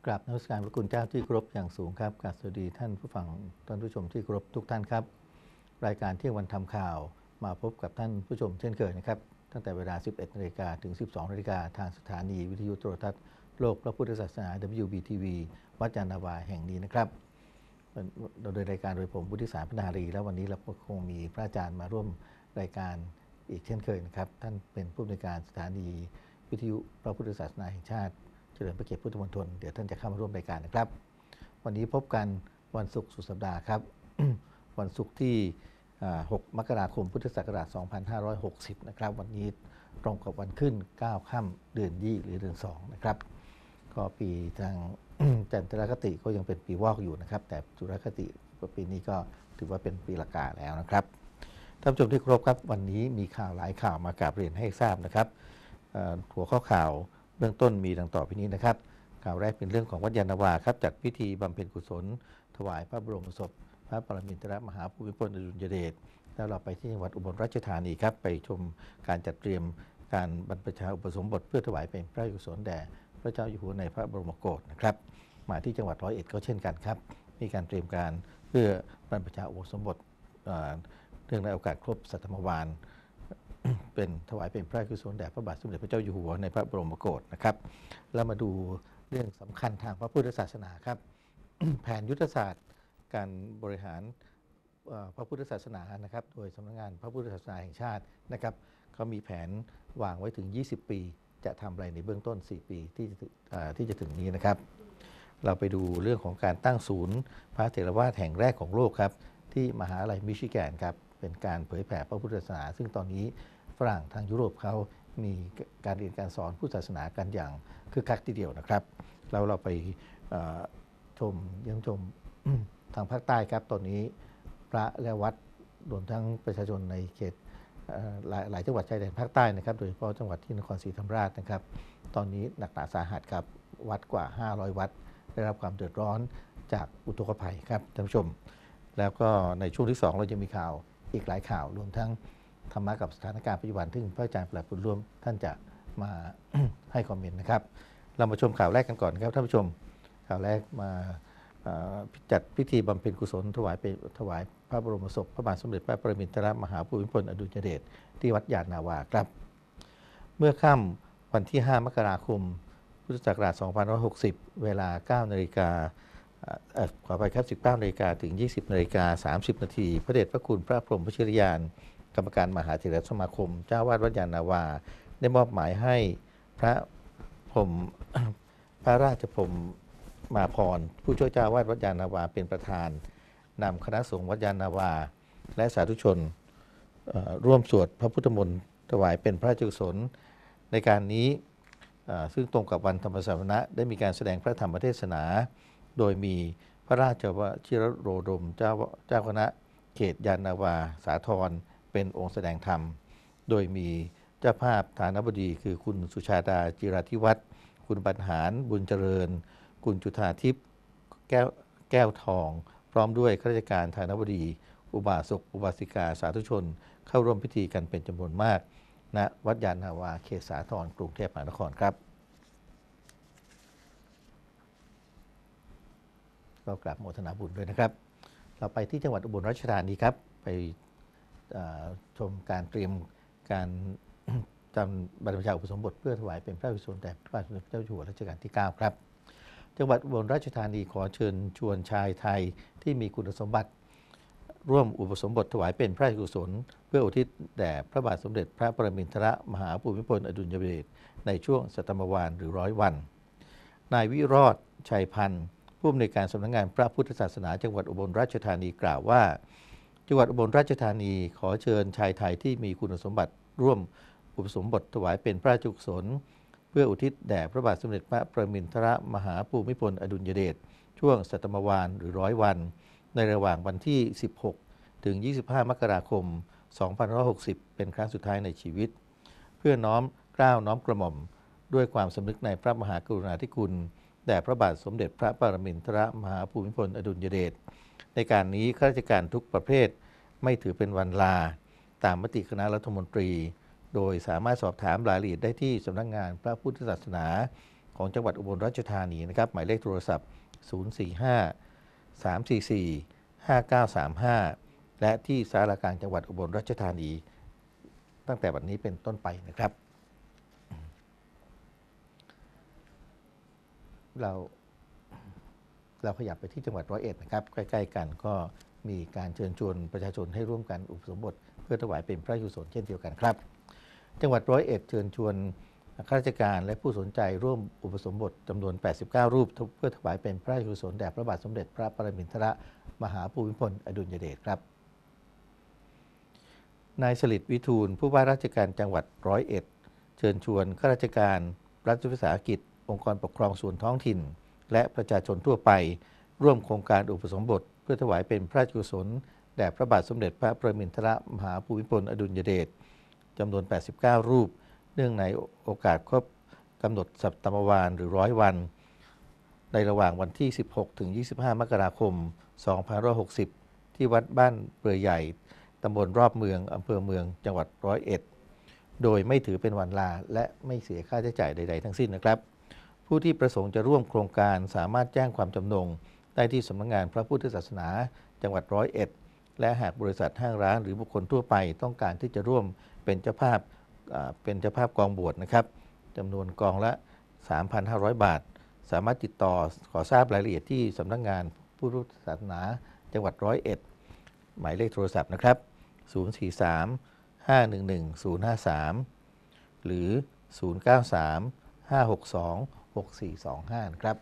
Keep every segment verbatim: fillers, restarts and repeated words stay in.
กราบนมัสการพระคุณเจ้าที่เคารพอย่างสูงครับกราบสวัสดีท่านผู้ฟังท่านผู้ชมที่เคารพทุกท่านครับรายการเที่ยงวันทำข่าวมาพบกับท่านผู้ชมเช่นเคยนะครับตั้งแต่เวลา สิบเอ็ดนาฬิกา ถึง สิบสองนาฬิกาทางสถานีวิทยุโทรทัศน์โลกพระพุทธศาสนา ดับเบิลยู บี ที วี วัดยานนาวาแห่งนี้นะครับโดยรายการโดยผมวุฒิสารพนารีแล้ววันนี้เราคงมีพระอาจารย์มาร่วมรายการอีกเช่นเคยนะครับท่านเป็นผู้อำนวยการสถานีวิทยุพระพุทธศาสนาแห่งชาติเฉลิมพระเกียรติพุทธมณฑลเดี๋ยวท่านจะเข้ามาร่วมรายการนะครับวันนี้พบกันวันศุกร์สุดสัปดาห์ครับ วันศุกร์ที่หกมกราคมพุทธศักราชสองพันห้าร้อยหกสิบนะครับวันนี้ตรงกับวันขึ้นเก้าค่ำเดือนยี่หรือเดือนสองนะครับก็ปีทาง จันทรคติก็ยังเป็นปีวอกอยู่นะครับแต่จุลคติปีนี้ก็ถือว่าเป็นปีละกาแล้วนะครับท่านผู้ชมที่เคารพครับวันนี้มีข่าวหลายข่าวมากราบเรียนให้ทราบนะครับหัวข้อข่าวเบื้องต้นมีดังต่อไปนี้นะครับข่าวแรกเป็นเรื่องของวัดยานนาวาครับจัดพิธีบำเพ็ญกุศลถวายพระบรมศพพระปรมินทรมหาภูมิพลอดุลยเดชแล้วเราไปที่จังหวัดอุบลราชธานีครับไปชมการจัดเตรียมการบรรพชาอุปสมบทเพื่อถวายเป็นพระราชกุศลแด่พระเจ้าอยู่หัวในพระบรมโกศนะครับมาที่จังหวัดร้อยเอ็ดก็เช่นกันครับมีการเตรียมการเพื่อบรรพชาอุปสมบทเรื่องในโอกาสครบสัตมวาลเป็นถวายเป็นพระราชกุศลแด่พระบาทสมเด็จพระเจ้าอยู่หัวในพระบรมโกศนะครับแล้วมาดูเรื่องสำคัญทางพระพุทธศาสนาครับ แผนยุทธศาสตร์การบริหารพระพุทธศาสนานะครับโดยสำนักงานพระพุทธศาสนาแห่งชาตินะครับเขามีแผนวางไว้ถึงยี่สิบปีจะทำอะไรในเบื้องต้นสี่ปีที่จะที่จะถึงนี้นะครับเราไปดูเรื่องของการตั้งศูนย์พระเถรวาทแห่งแรกของโลกครับที่มหาวิทยาลัยมิชิแกนครับเป็นการเผยแผ่พระพุทธศาสนาซึ่งตอนนี้ฝรั่งทางยุโรปเขามีการเรียนการสอนพุทธศาสนากันอย่างคึกคักทีเดียวนะครับแล้วเราไปชมเยี่ยมชมทางภาคใต้ครับตอนนี้พระและวัดรวมทั้งประชาชนในเขตหลายหลายจังหวัดชายแดนภาคใต้นะครับโดยเฉพาะจังหวัดที่นครศรีธรรมราชนะครับตอนนี้หนักหนาสาหัสครับวัดกว่าห้าร้อยวัดได้รับความเดือดร้อนจากอุทกภัยครับท่านผู้ชมแล้วก็ในช่วงที่สองเราจะมีข่าวอีกหลายข่าวรวมทั้งธรรมะกับสถานการณ์ปัจจุบันซึ่งพระอาจารย์ปราบบุญร่วมท่านจะมา ให้คอมเมนต์นะครับเรามาชมข่าวแรกกันก่อนครับท่านผู้ชมข่าวแรกมาจัดพิธีบำเพ็ญกุศลถวายเป็นถวายพระบรมศพพระบาทสมเด็จพระปรมินทรมหาภูมิพลอดุลยเดชที่วัดยานนาวาครับเมื่อค่ำวันที่ห้ามกราคมพุทธศักราชสองพันห้าร้อยหกสิบเวลาเก้านาฬิกาขอไปครับสิบเก้านาฬิกาถึงยี่สิบนาฬิกาสามสิบนาทีพระเดชพระคุณพระพรหมวชิรยานกรรมการมหาเถรสมาคมเจ้าวาดวัดยานนาวาได้มอบหมายให้พระพรหมพระราชพรหมมาพรผู้ช่วยเจ้าวาดวัดยานนาวาเป็นประธานนำคณะสงฆ์วัดยานนาวาและสาธุชนร่วมสวดพระพุทธมนต์ถวายเป็นพระราชกุศลในการนี้ซึ่งตรงกับวันธรรมสวนะได้มีการแสดงพระธรรมเทศนาโดยมีพระราชวชิรโรดมเจ้าเจ้าคณะเขตยานนาวาสาธรเป็นองค์แสดงธรรมโดยมีเจ้าภาพฐานบดีคือคุณสุชาดาจิราธิวัฒน์คุณบรรหารบุญเจริญคุณจุฑาทิพย์แก้วแก้วทองพร้อมด้วยข้าราชการฐานบดีอุบาสกอุบาสิกาสาธุชนเข้าร่วมพิธีกันเป็นจำนวนมากณวัดยานนาวาเขตสาธรกรุงเทพมหานครครับก็กราบโมทนาบุญด้วยนะครับเราไปที่จังหวัดอุบลราชธานีครับไปชมการเตรียมการจำบรรพชาอุปสมบทเพื่อถวายเป็นพระราชกุศลแด่พระบาทสมเด็จพระเจ้าอยู่หัวรัชกาลที่เก้าครับจังหวัดอุบลราชธานีขอเชิญชวนชายไทยที่มีคุณสมบัติร่วมอุปสมบทถวายเป็นพระราชกุศลเพื่ออุทิศแด่พระบาทสมเด็จพระปรมินทรมหาภูมิพลอดุลยเดชในช่วงสัตมวาลหรือร้อยวันนายวิโรจน์ชัยพันธ์ผู้อำนวยการสำนักงานพระพุทธศาสนาจังหวัดอุบลราชธานีกล่าวว่าจังหวัดอุบลราชธานีขอเชิญชายไทยที่มีคุณสมบัติร่วมอุปสมบทถวายเป็นพระราชกุศลเพื่ออุทิศแด่พระบาทสมเด็จพระปรมินทรมหาภูมิพลอดุลยเดชช่วงสัตมวาลหรือร้อยวันในระหว่างวันที่สิบหกถึงยี่สิบห้ามกราคมสองพันห้าร้อยหกสิบเป็นครั้งสุดท้ายในชีวิตเพื่อน้อมเกล้าน้อมกระหม่อมด้วยความสำนึกในพระมหากรุณาธิคุณแด่พระบาทสมเด็จพระปรมินทรมหาภูมิพลอดุลยเดชในการนี้ข้าราชการทุกประเภทไม่ถือเป็นวันลาตามมติคณะรัฐมนตรีโดยสามารถสอบถามรายละเอียดได้ที่สำนักงานพระพุทธศาสนาของจังหวัดอุบลราชธานีนะครับหมายเลขโทรศัพท์ ศูนย์ สี่ ห้า สาม สี่ สี่ ห้า เก้า สาม ห้า และที่ศาลากลางจังหวัดอุบลราชธานีตั้งแต่วันนี้เป็นต้นไปนะครับเราเราขยับไปที่จังหวัดร้อยเอ็ดนะครับใกล้ๆกันก็มีการเชิญชวนประชาชนให้ร่วมกันอุปสมบทเพื่อถวายเป็นพระราชกุศลเช่นเดียวกันครับจังหวัดร้อยเอ็ดเชิญชวนข้าราชการและผู้สนใจร่วมอุปสมบทจำนวนแปดสิบเก้ารูปเพื่อถวายเป็นพระราชกุศลแด่พระบาทสมเด็จพระปรมินทรมหาภูมิพลอดุลยเดชครับนายสฤษดิ์วิทูลผู้ว่าราชการจังหวัดร้อยเอ็ดเชิญชวนข้าราชการรัฐวิสาหกิจองค์กรปกครองส่วนท้องถิ่นและประชาชนทั่วไปร่วมโครงการอุปสมบทเพื่อถวายเป็นพระราชกุศลแด่พระบาทสมเด็จพระปรมินทรมหาภูมิพลอดุลยเดชจำนวนแปดสิบเก้ารูปเนื่องในโอกาสครบกำหนดสัปตมวาลหรือร้อยวันในระหว่างวันที่สิบหกถึงยี่สิบห้ามกราคมสองพันห้าร้อยหกสิบที่วัดบ้านเปลือยใหญ่ตำบลรอบเมืองอำเภอเมืองจังหวัดร้อยเอ็ดโดยไม่ถือเป็นวันลาและไม่เสียค่าใช้จ่ายใดๆทั้งสิ้นนะครับผู้ที่ประสงค์จะร่วมโครงการสามารถแจ้งความจำนงได้ที่สำนักงานพระพุทธศาสนาจังหวัดร้อยเอ็ดและหากบริษัทห้างร้านหรือบุคคลทั่วไปต้องการที่จะร่วมเป็นเจ้าภาพเป็นเจ้าภาพกองบวชนะครับจำนวนกองละ สามพันห้าร้อย บาทสามารถติดต่อขอทราบรายละเอียดที่สำนักงานพุทธศาสนาจังหวัดร้อยเอ็ดหมายเลขโทรศัพท์นะครับศูนย์ สี่ สาม ห้า หนึ่ง หนึ่ง ศูนย์ ห้า สามหรือศูนย์ เก้า สาม ห้า หก สอง หก สี่ สอง ห้านะครับ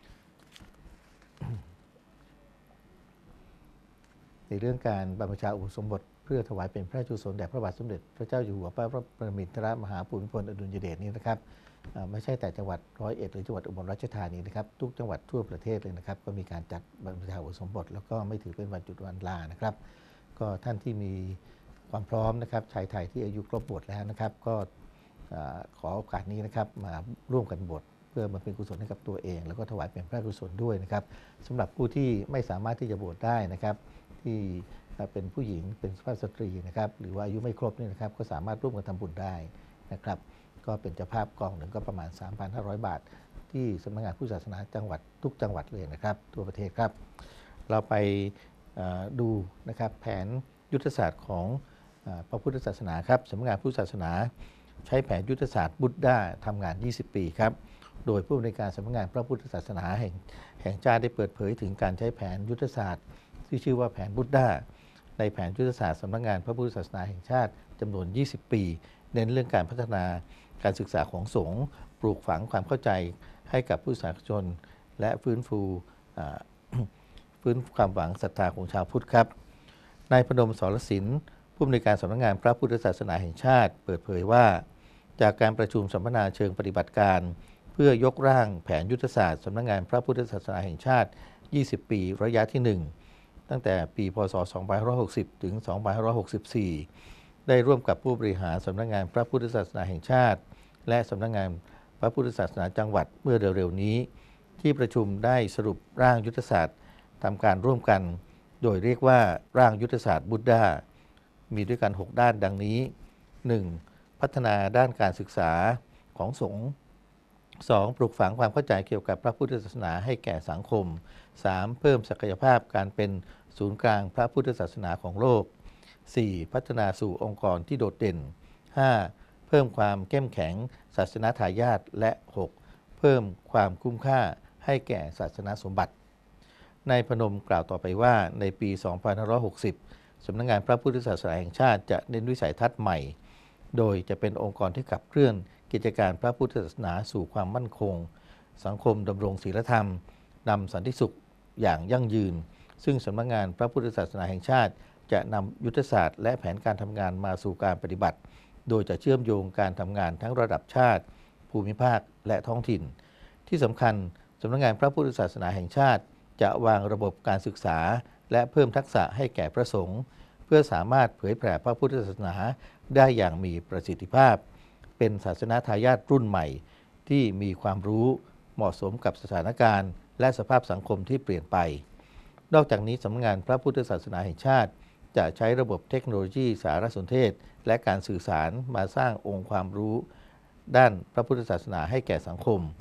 ในเรื่องการบรรพชาอุปสมบทเพื่อถวายเป็นพระราชกุศลแด่พระบาทสมเด็จพระเจ้าอยู่หัวพระปรมินทรมหาภูมิพลอดุลยเดชนี้นะครับไม่ใช่แต่จังหวัดร้อยเอ็ดหรือจังหวัดอุบลราชธานีนะครับทุกจังหวัดทั่วประเทศเลยนะครับก็มีการจัดบรรพชาอุปสมบทแล้วก็ไม่ถือเป็นวันหยุดวันลานะครับก็ท่านที่มีความพร้อมนะครับชายไทยที่อายุครบบวชแล้วนะครับก็ขอโอกาสนี้นะครับมาร่วมกันบวชเพื่อมาเป็นกุศลให้กับตัวเองแล้วก็ถวายเป็นพระราชกุศลด้วยนะครับสำหรับผู้ที่ไม่สามารถที่จะบวชได้นะครับที่เป็นผู้หญิงเป็นสุภาพสตรีนะครับหรือว่าอายุไม่ครบนี่นะครับก็สามารถร่วมกันทำบุญได้นะครับก็เป็นเจ้าภาพกองหนึ่งก็ประมาณ สามพันห้าร้อย บาทที่สำนักงานพุทธศาสนาจังหวัดทุกจังหวัดเลยนะครับทั่วประเทศครับเราไปดูนะครับแผนยุทธศาสตร์ของพระพุทธศาสนาครับสำนักงานพุทธศาสนาใช้แผนยุทธศาสตร์บุตด้าทำงานยี่สิบปีครับโดยผู้อำนวยการสำนักงานพระพุทธศาสนาแห่งแห่งชาติได้เปิดเผยถึงการใช้แผนยุทธศาสตร์ที่ชื่อว่าแผนบุตด้าในแผนยุทธศาสตร์สำนักงานพระพุทธศาสนาแห่งชาติจำนวนยี่สิบปีเน้นเรื่องการพัฒนาการศึกษาของสงฆ์ปลูกฝังความเข้าใจให้กับผู้สาธารณชนและฟื้นฟูฟื้นความหวังศรัทธาของชาวพุทธครับนายพนมสรศิลป์ผู้อำนวยการสำนักงานพระพุทธศาสนาแห่งชาติเปิดเผยว่าจากการประชุมสัมมนาเชิงปฏิบัติการเพื่อยกร่างแผนยุทธศาสตร์สำนักงานพระพุทธศาสนาแห่งชาติยี่สิบปีระยะที่หนึ่งตั้งแต่ปีพ.ศ. สองพันห้าร้อยหกสิบถึงสองพันห้าร้อยหกสิบสี่ได้ร่วมกับผู้บริหารสำนักงานพระพุทธศาสนาแห่งชาติและสำนักงานพระพุทธศาสนาจังหวัดเมื่อเร็วๆนี้ที่ประชุมได้สรุปร่างยุทธศาสตร์ทำการร่วมกันโดยเรียกว่าร่างยุทธศาสตร์บุตด้ามีด้วยกันหกด้านดังนี้ หนึ่ง. พัฒนาด้านการศึกษาของสงฆ์ สอง. ปลูกฝังความเข้าใจเกี่ยวกับพระพุทธศาสนาให้แก่สังคม สาม. เพิ่มศักยภาพการเป็นศูนย์กลางพระพุทธศาสนาของโลก สี่. พัฒนาสู่องค์กรที่โดดเด่น ห้า. เพิ่มความเข้มแข็งศาสนาทายาทและ หก. เพิ่มความคุ้มค่าให้แก่ศาสนาสมบัตินายพนมกล่าวต่อไปว่าในปี สองพันห้าร้อยหกสิบ สำนักงานพระพุทธศาสนาแห่งชาติจะเน้นวิสัยทัศน์ใหม่โดยจะเป็นองค์กรที่ขับเคลื่อนกิจการพระพุทธศาสนาสู่ความมั่นคงสังคมดำรงศีลธรรมนำสันติสุขอย่างยั่งยืนซึ่งสำนักงานพระพุทธศาสนาแห่งชาติจะนำยุทธศาสตร์และแผนการทำงานมาสู่การปฏิบัติโดยจะเชื่อมโยงการทำงานทั้งระดับชาติภูมิภาคและท้องถิ่นที่สำคัญสำนักงานพระพุทธศาสนาแห่งชาติจะวางระบบการศึกษาและเพิ่มทักษะให้แก่พระสงฆ์เพื่อสามารถเผยแผ่พระพุทธศาสนาได้อย่างมีประสิทธิภาพเป็นศาสนาทายาทรุ่นใหม่ที่มีความรู้เหมาะสมกับสถานการณ์และสภาพสังคมที่เปลี่ยนไปนอกจากนี้สำนักงานพระพุทธศาสนาแห่งชาติจะใช้ระบบเทคโนโลยีสารสนเทศและการสื่อสารมาสร้างองค์ความรู้ด้านพระพุทธศาสนาให้แก่สังคม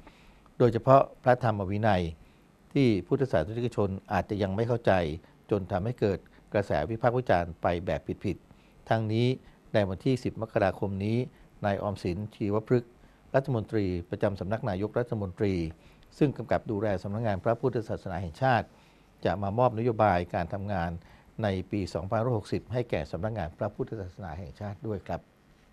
โดยเฉพาะพระธรรมวินัยที่พุทธศาสนิกชนอาจจะยังไม่เข้าใจจนทำให้เกิดกระแสวิพากษ์วิจารณ์ไปแบบผิดๆทั้งนี้ในวันที่สิบมกราคมนี้นายออมสินชีวพฤกษ์รัฐมนตรีประจำสำนักนายกรัฐมนตรีซึ่งกำกับดูแลสำนักงานพระพุทธศาสนาแห่งชาติจะมามอบนโยบายการทำงานในปี สองพันห้าร้อยหกสิบ ให้แก่สำนักงานพระพุทธศาสนาแห่งชาติด้วยครับ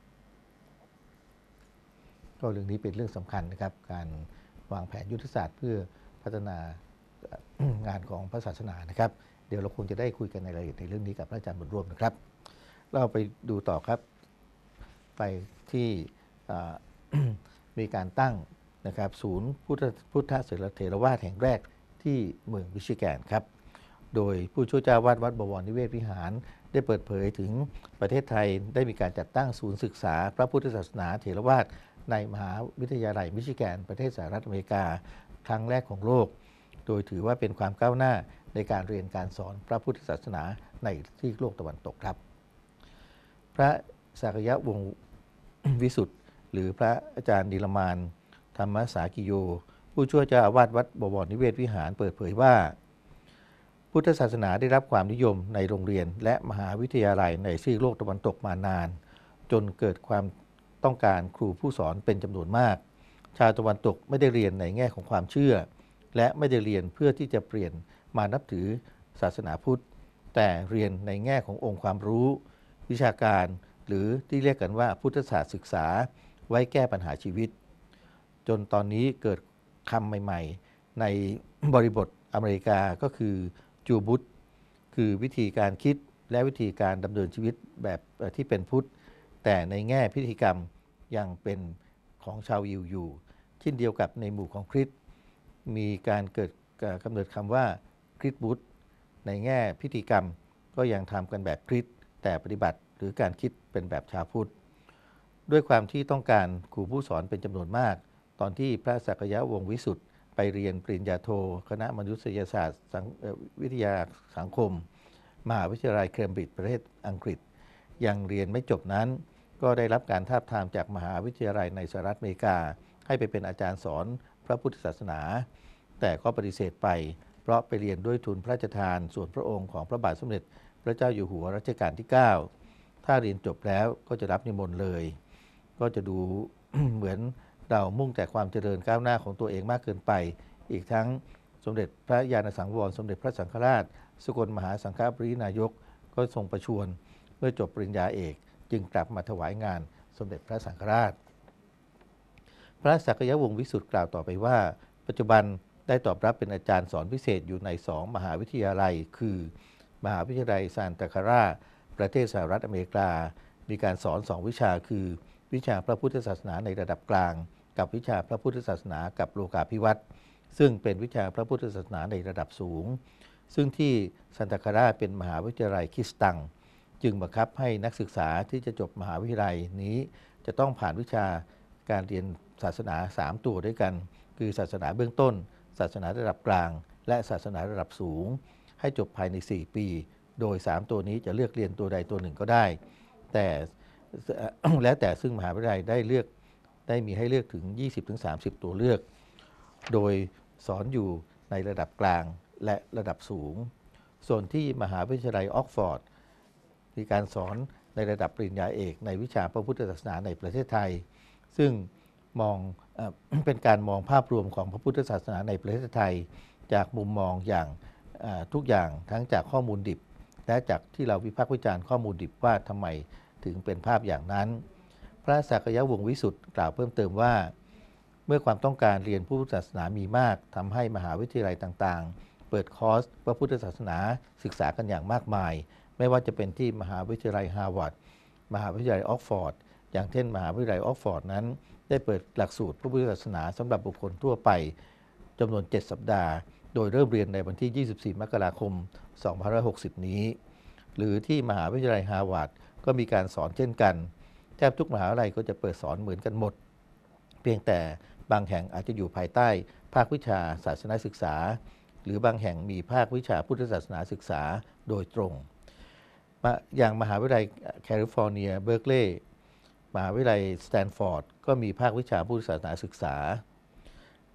ก็เรื่องนี้เป็นเรื่องสำคัญนะครับการวางแผนยุทธศาสตร์เพื่อพัฒนางานของพระศาสนานะครับเดี๋ยวเราคงจะได้คุยกันในรายละเอียดในเรื่องนี้กับพระอาจารย์บุญร่วมนะครับเราไปดูต่อครับไปที่มีการตั้งนะครับศูนย์พุทธพุทธศิลเถรวาทแห่งแรกที่เมืองมิชิแกนครับโดยผู้ช่วยเจ้าวาดวัดบวรนิเวศวิหารได้เปิดเผยถึงประเทศไทยได้มีการจัดตั้งศูนย์ศึกษาพระพุทธศาสนาเถรวาทในมหาวิทยาลัยมิชิแกนประเทศสหรัฐอเมริกาครั้งแรกของโลกโดยถือว่าเป็นความก้าวหน้าในการเรียนการสอนพระพุทธศาสนาในที่โลกตะวันตกครับพระสักยวงศ์วิสุทธิ์หรือพระอาจารย์นิรมานธรรมสากิโยผู้ช่วยเจ้าอาวาสวัดบวรนิเวศวิหารเปิดเผยว่าพุทธศาสนาได้รับความนิยมในโรงเรียนและมหาวิทยาลัยในซีกโลกตะวันตกมานานจนเกิดความต้องการครูผู้สอนเป็นจำนวนมากชาวตะวันตกไม่ได้เรียนในแง่ของความเชื่อและไม่ได้เรียนเพื่อที่จะเปลี่ยนมานับถือศาสนาพุทธแต่เรียนในแง่ขององค์ความรู้วิชาการหรือที่เรียกกันว่าพุทธศาสตร์ศึกษาไว้แก้ปัญหาชีวิตจนตอนนี้เกิดคำใหม่ๆในบริบทอเมริกาก็คือจูบุตคือวิธีการคิดและวิธีการดำเนินชีวิตแบบที่เป็นพุทธแต่ในแง่พิธีกรรมยังเป็นของชาวยิวอยู่เช่นเดียวกับในหมู่ของคริสต์มีการเกิดกำเนิดคำว่าคริสต์บุตในแง่พิธีกรรมก็ยังทำกันแบบคริสต์แต่ปฏิบัติหรือการคิดเป็นแบบชาวพุทธด้วยความที่ต้องการครูผู้สอนเป็นจำนวนมากตอนที่พระสักยวงศ์วิสุทธิ์ไปเรียนปริญญาโทคณะมนุษยศาสตร์วิทยาสังคมมหาวิทยาลัยเคมบริดจ์ประเทศอังกฤษยังเรียนไม่จบนั้นก็ได้รับการทาบทามจากมหาวิทยาลัยในสหรัฐอเมริกาให้ไปเป็นอาจารย์สอนพระพุทธศาสนาแต่ก็ปฏิเสธไปเพราะไปเรียนด้วยทุนพระราชทานส่วนพระองค์ของพระบาทสมเด็จพระเจ้าอยู่หัวรัชกาลที่เก้าถ้าเรียนจบแล้วก็จะรับนิมนต์เลยก็จะดู เหมือนเรามุ่งแต่ความเจริญก้าวหน้าของตัวเองมากเกินไปอีกทั้งสมเด็จพระญาณสังวรสมเด็จพระสังฆราชสกลมหาสังฆปรินายกก็ทรงประชวรเมื่อจบปริญญาเอกจึงกลับมาถวายงานสมเด็จพระสังฆราชพระสักยวงศ์วิสุทธิ์กล่าวต่อไปว่าปัจจุบันได้ตอบรับเป็นอาจารย์สอนพิเศษอยู่ในสองมหาวิทยาลัยคือมหาวิทยาลัยซานตาคาราประเทศสหรัฐอเมริกามีการสอนสองวิชาคือวิชาพระพุทธศาสนาในระดับกลางกับวิชาพระพุทธศาสนากับโลกาภิวัตน์ซึ่งเป็นวิชาพระพุทธศาสนาในระดับสูงซึ่งที่ซานตาคาราเป็นมหาวิทยาลัยคริสตังจึงบังคับให้นักศึกษาที่จะจบมหาวิทยาลัยนี้จะต้องผ่านวิชาการเรียนศาสนาสามตัวด้วยกันคือศาสนาเบื้องต้นศาสนาระดับกลางและศาสนาระดับสูงให้จบภายในสี่ปีโดยสามตัวนี้จะเลือกเรียนตัวใดตัวหนึ่งก็ได้แต่แล้วแต่ซึ่งมหาวิทยาลัยได้เลือกได้มีให้เลือกถึง ยี่สิบถึงสามสิบ ตัวเลือกโดยสอนอยู่ในระดับกลางและระดับสูงส่วนที่มหาวิทยาลัยออกฟอร์ดมีการสอนในระดับปริญญาเอกในวิชาพระพุทธศาสนาในประเทศไทยซึ่งมองเอ่อ เป็นการมองภาพรวมของพระพุทธศาสนาในประเทศไทยจากมุมมองอย่างทุกอย่างทั้งจากข้อมูลดิบและจากที่เราวิพากษ์วิจารณ์ข้อมูลดิบว่าทำไมถึงเป็นภาพอย่างนั้นพระสักยวงศ์วิสุทธิ์กล่าวเพิ่มเติมว่าเมื่อความต้องการเรียนพุทธศาสนามีมากทำให้มหาวิทยาลัยต่างๆเปิดคอร์สพระพุทธศาสนาศึกษากันอย่างมากมายไม่ว่าจะเป็นที่มหาวิทยาลัยฮาร์วาร์ดมหาวิทยาลัยออกฟอร์ดอย่างเช่นมหาวิทยาลัยออกฟอร์ดนั้นได้เปิดหลักสูตรพระพุทธศาสนาสำหรับบุคคลทั่วไปจำนวนเจ็ดสัปดาห์โดยเริ่มเรียนในวันที่ยี่สิบสี่มกราคมสองพันห้าร้อยหกสิบนี้หรือที่มหาวิทยาลัยฮาร์วาร์ดก็มีการสอนเช่นกันแทบทุกมหาวิทยาลัยก็จะเปิดสอนเหมือนกันหมดเพียงแต่บางแห่งอาจจะอยู่ภายใต้ภาควิชาศาสนาศึกษาหรือบางแห่งมีภาควิชาพุทธศาสนาศึกษาโดยตรงอย่างมหาวิทยาลัยแคลิฟอร์เนียเบิร์กลีย์มหาวิทยาลัยสแตนฟอร์ดก็มีภาควิชาพุทธศาสนาศึกษา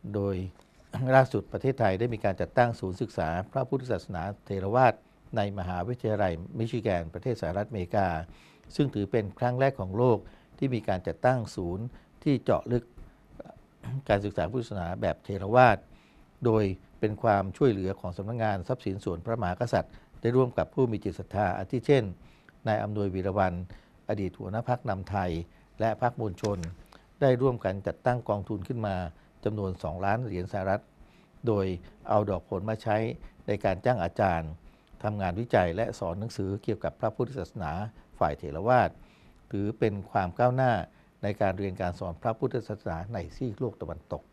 โดย ล่าสุดประเทศไทยได้มีการจัดตั้งศูนย์ศึกษาพระพุทธศาสนาเถรวาทในมหาวิทยาลัยมิชิแกนประเทศสหรัฐอเมริกาซึ่งถือเป็นครั้งแรกของโลกที่มีการจัดตั้งศูนย์ที่เจาะลึกการศึกษาพุทธศาสนาแบบเถรวาทโดยเป็นความช่วยเหลือของสำนักงานทรัพย์สินส่วนพระมหากษัตริย์ได้ร่วมกับผู้มีจิตศรัทธาอาทิเช่นนายอำนวยวีรวรรณอดีตหัวหน้าพรรคนำไทยและพรรคมวลชนได้ร่วมกันจัดตั้งกองทุนขึ้นมาจำนวนสองล้านเหรียญสหรัฐโดยเอาดอกผลมาใช้ในการจ้างอาจารย์ทำงานวิจัยและสอนหนังสือเกี่ยวกับพระพุทธศาสนาฝ่ายเถรวาทถือเป็นความก้าวหน้าในการเรียนการสอนพระพุทธศาสนาในซีกโลกตะวันตก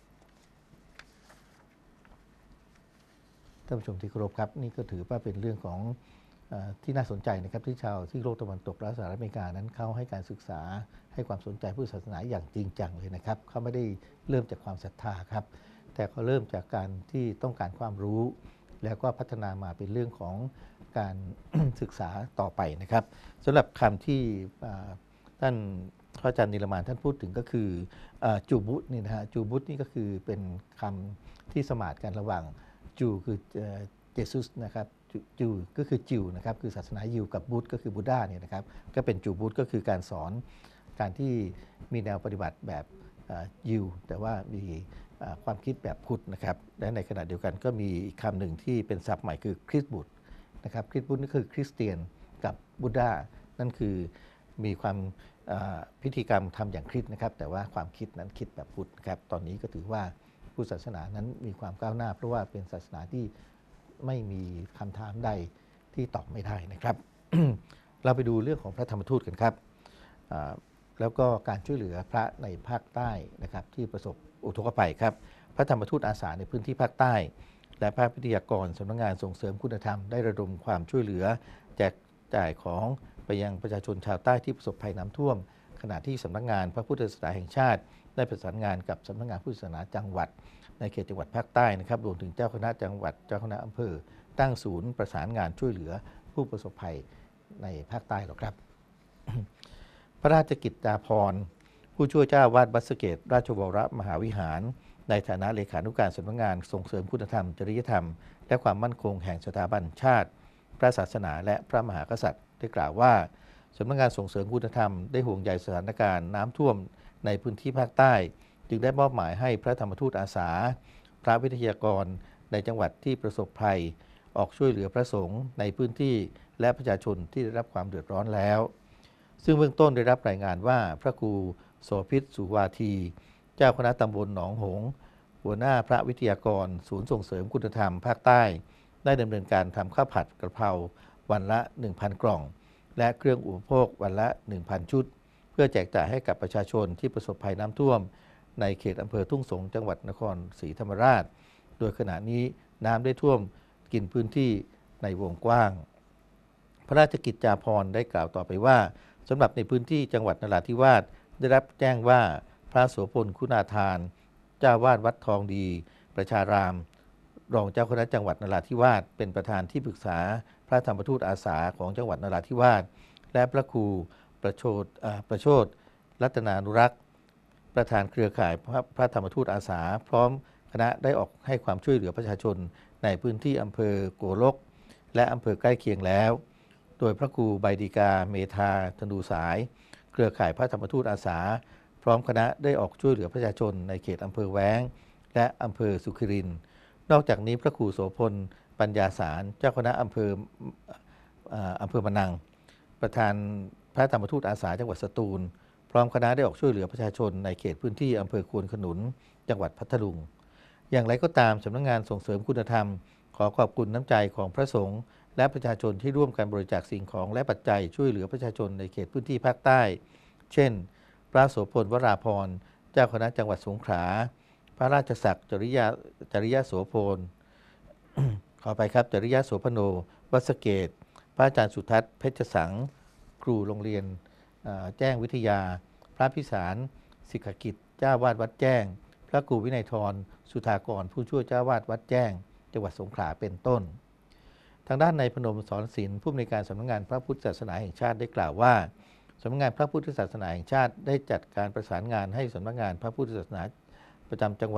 ท่านผู้ชมที่เคารพครับนี่ก็ถือว่าเป็นเรื่องของเอ่อที่น่าสนใจนะครับที่ชาวซีกโลกตะวันตกและสหรัฐอเมริกานั้นเข้าให้การศึกษาให้ความสนใจพุทธศาสนาอย่างจริงจังเลยนะครับเขาไม่ได้เริ่มจากความศรัทธาครับแต่เขาเริ่มจากการที่ต้องการความรู้แล้วก็พัฒนามาเป็นเรื่องของการ ศึกษาต่อไปนะครับสำหรับคำที่ท่านพระอาจารย์นิรมานท่านพูดถึงก็คือจูบุตนี่นะฮะจูบุตนี่ก็คือเป็นคำที่สมาทกันระหว่างจูคือเจซุสนะครับจูก็คือจิวนะครับคือศาสนายิวกับบุตก็คือบูดาเนี่ยนะครับก็เป็นจูบุตก็คือการสอนการที่มีแนวปฏิบัติแบบยิวแต่ว่ามีความคิดแบบพุทธนะครับและในขณะเดียวกันก็มีอีกคำหนึ่งที่เป็นศัพท์ใหม่คือคริสต์บุตรนะครับคริสต์บุตรนี่คือคริสเตียนกับบูดานั่นคือมีความพิธีกรรมทำอย่างคริสต์นะครับแต่ว่าความคิดนั้นคิดแบบพุทธครับตอนนี้ก็ถือว่าพุทธศาสนานั้นมีความก้าวหน้าเพราะว่าเป็นศาสนาที่ไม่มีคำถามใดที่ตอบไม่ได้นะครับ เราไปดูเรื่องของพระธรรมทูตกันครับแล้วก็การช่วยเหลือพระในภาคใต้นะครับที่ประสบอุทกภัยครับพระธรรมทูตอาสาในพื้นที่ภาคใต้และภาควิทยากรสำนักงานส่งเสริมคุณธรรมได้ระดมความช่วยเหลือแจกจ่ายของไปยังประชาชนชาวใต้ที่ประสบภัยน้ำท่วมขณะที่สำนักงานพระพุทธศาสนาแห่งชาติได้ประสานงานกับสำนักงานพุทธศาสนาจังหวัดในเขตจังหวัดภาคใต้นะครับรวมถึงเจ้าคณะจังหวัดเจ้าคณะอำเภอตั้งศูนย์ประสานงานช่วยเหลือผู้ประสบภัยในภาคใต้หรอกครับ พระราชกิจจาภรณ์ผู้ช่วยเจ้าวาดวัดสะเกษราชวรมหาวิหารในฐานะเลขานุการสำนักงานส่งเสริมคุณธรรมจริยธรรมและความมั่นคงแห่งสถาบันชาติพระศาสนาและพระมหากษัตริย์ได้กล่าวว่าสำนักงานส่งเสริมคุณธรรมได้ห่วงใยสถานการณ์น้ำท่วมในพื้นที่ภาคใต้จึงได้มอบหมายให้พระธรรมทูตอาสาพระวิทยากรในจังหวัดที่ประสบภัยออกช่วยเหลือพระสงฆ์ในพื้นที่และประชาชนที่ได้รับความเดือดร้อนแล้วซึ่งเบื้องต้นได้รับรายงานว่าพระครูโสภิตสุวาทีเจ้าคณะตำบลหนองหงส์หัวหน้าพระวิทยากรศูนย์ส่งเสริมคุณธรรมภาคใต้ได้ดำเนินการทำข้าวผัดกระเพราวันละ หนึ่งพัน กล่องและเครื่องอุปโภควันละ หนึ่งพัน ชุดเพื่อแจกจ่ายให้กับประชาชนที่ประสบภัยน้ำท่วมในเขตอำเภอทุ่งสงจังหวัดนครศรีธรรมราชโดยขณะนี้น้ำได้ท่วมกินพื้นที่ในวงกว้างพระราชกิจจาภรณ์ได้กล่าวต่อไปว่าสำหรับในพื้นที่จังหวัดนราธิวาสได้รับแจ้งว่าพระโสพลคุณาทานเจ้าวาดวัดทองดีประชารามรองเจ้าคณะจังหวัดนราธิวาสเป็นประธานที่ปรึกษาพระธรรมทูตอาสาของจังหวัดนราธิวาสและพระครูประโชดประโชดรัตนานุรักษ์ประธานเครือข่ายพระธรรมทูตอาสาพร้อมคณะได้ออกให้ความช่วยเหลือประชาชนในพื้นที่อำเภอโกลกและอำเภอใกล้เคียงแล้วโดยพระครูใบดีกาเมธาธนูสายเครือข่ายพระธรรมทูตอาสาพร้อมคณะได้ออกช่วยเหลือประชาชนในเขตอำเภอแว้งและอำเภอสุขิรินทร์นอกจากนี้พระครูโสพลปัญญาสารเจ้าคณะอำเภออำเภอมะนังประธานพระธรรมทูตอาสาจังหวัดสตูลพร้อมคณะได้ออกช่วยเหลือประชาชนในเขตพื้นที่อำเภอควนขนุนจังหวัดพัทลุงอย่างไรก็ตามสำนักงานส่งเสริมคุณธรรมขอขอบคุณน้ำใจของพระสงฆ์และประชาชนที่ร่วมกันบริจาคสิ่งของและปัจจัยช่วยเหลือประชาชนในเขตพื้นที่ภาคใต้เช่นพระโสพลวราภรณ์เจ้าคณะจังหวัดสงขลาพระราชศักดิ์จริยาจริยโสพล ขอไปครับจริยโสพโนวัดสะเกษพระอาจารย์สุทัศน์เพชรสังครูโรงเรียนแจ้งวิทยาพระพิสารสิกขกิจเจ้าวาดวัดแจ้งพระครูวินัยธรสุธากรผู้ช่วยเจ้าวาดวัดแจ้งจังหวัดสงขลาเป็นต้นทางด้านนายพนมสอนศิลป์ผู้อำนวยการสำนักงานพระพุทธศาสนาแห่งชาติได้กล่าวว่าสำนักงานพระพุทธศาสนาแห่งชาติได้จัดการประสานงานให้สำนักงานพระพุทธศาสนาประจำจังหวัด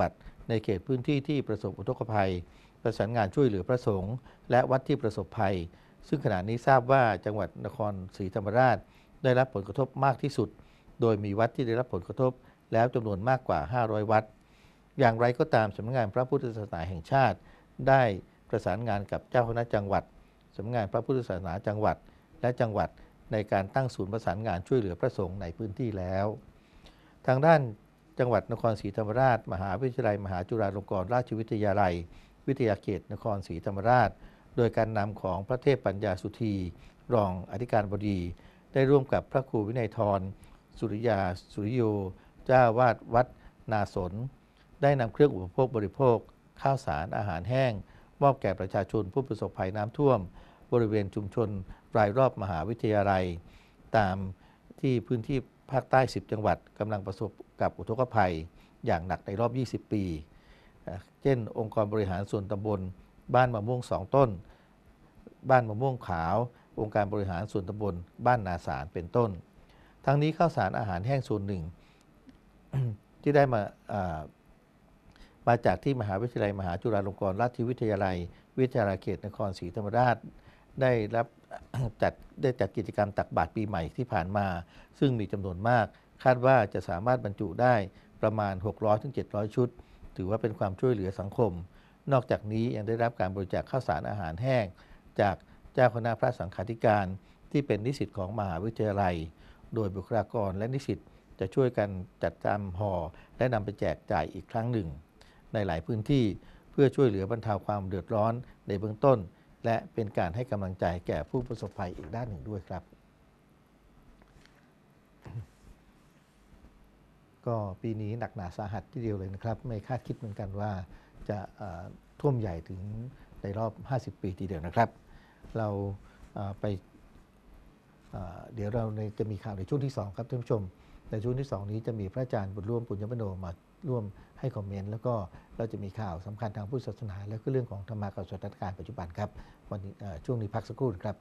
ในเขตพื้นที่ที่ประสบอุทกภัยประสานงานช่วยเหลือพระสงฆ์และวัดที่ประสบภัยซึ่งขณะนี้ทราบว่าจังหวัดนครศรีธรรมราชได้รับผลกระทบมากที่สุดโดยมีวัดที่ได้รับผลกระทบแล้วจำนวนมากกว่าห้าร้อยวัดอย่างไรก็ตามสำนักงานพระพุทธศาสนาแห่งชาติได้ประสานงานกับเจ้าคณะจังหวัดสำนักงานพระพุทธศาสนาจังหวัดและจังหวัดในการตั้งศูนย์ประสานงานช่วยเหลือพระสงฆ์ในพื้นที่แล้วทางด้านจังหวัดนครศรีธรรมราชมหาวิทยาลัยมหาจุฬาลงกรณราชวิทยาลัยวิทยาเขตนครศรีธรรมราชโดยการนำของพระเทพปัญญาสุธีรองอธิการบดีได้ร่วมกับพระครูวินัยธรสุริยาสุริโยเจ้าวาดวัดนาสนได้นำเครื่องอุปโภคบริโภคข้าวสารอาหารแห้งมอบแก่ประชาชนผู้ประสบภัยน้ำท่วมบริเวณชุมชนรายรอบมหาวิทยาลัยตามที่พื้นที่ภาคใต้สิบจังหวัดกำลังประสบกับอุทกภัยอย่างหนักในรอบยี่สิบปีเช่นองค์กรบริหารส่วนตำบลบ้านมะม่วงสองต้นบ้านมะม่วงขาวองค์การบริหารส่วนตำบลบ้านนาสารเป็นต้นทั้งนี้ข้าวสารอาหารแห้งส่วนหนึ่ง ที่ได้มามาจากที่มหาวิทยาลัยมหาจุฬาลงกรณราชวิทยาลัยวิทยาลัยเขตนครศรีธรรมราชได้รับ จัดได้จัดกิจกรรมตักบาตรปีใหม่ที่ผ่านมาซึ่งมีจำนวนมากคาดว่าจะสามารถบรรจุได้ประมาณ หกร้อยถึงเจ็ดร้อย ชุดถือว่าเป็นความช่วยเหลือสังคมนอกจากนี้ยังได้รับการบริจาคข้าวสารอาหารแห้งจากเจ้าคณะพระสังฆาธิการที่เป็นนิสิตของมหาวิทยาลัยโดยบุคลากรและนิสิตจะช่วยกันจัดจำห่อและนำไปแจกจ่ายอีกครั้งหนึ่งในหลายพื้นที่เพื่อช่วยเหลือบรรเทาความเดือดร้อนในเบื้องต้นและเป็นการให้กำลังใจแก่ผู้ประสบภัยอีกด้านหนึ่งด้วยครับก็ปีนี้หนักหนาสาหัสทีเดียวเลยนะครับไม่คาดคิดเหมือนกันว่าจะท่วมใหญ่ถึงในรอบห้าสิบปีทีเดียวนะครับเราไปเดี๋ยวเราจะมีข่าวในช่วงที่สองครับท่านผู้ชมในช่วงที่สองนี้จะมีพระอาจารย์บุญร่วมปุญญมโนมาร่วมให้คอมเมนต์แล้วก็เราจะมีข่าวสำคัญทางพุทธศาสนาและก็เรื่องของธรรมะกับสถานการณ์ปัจจุบันครับวันนี้ช่วงนี้พักสักครู่ครับ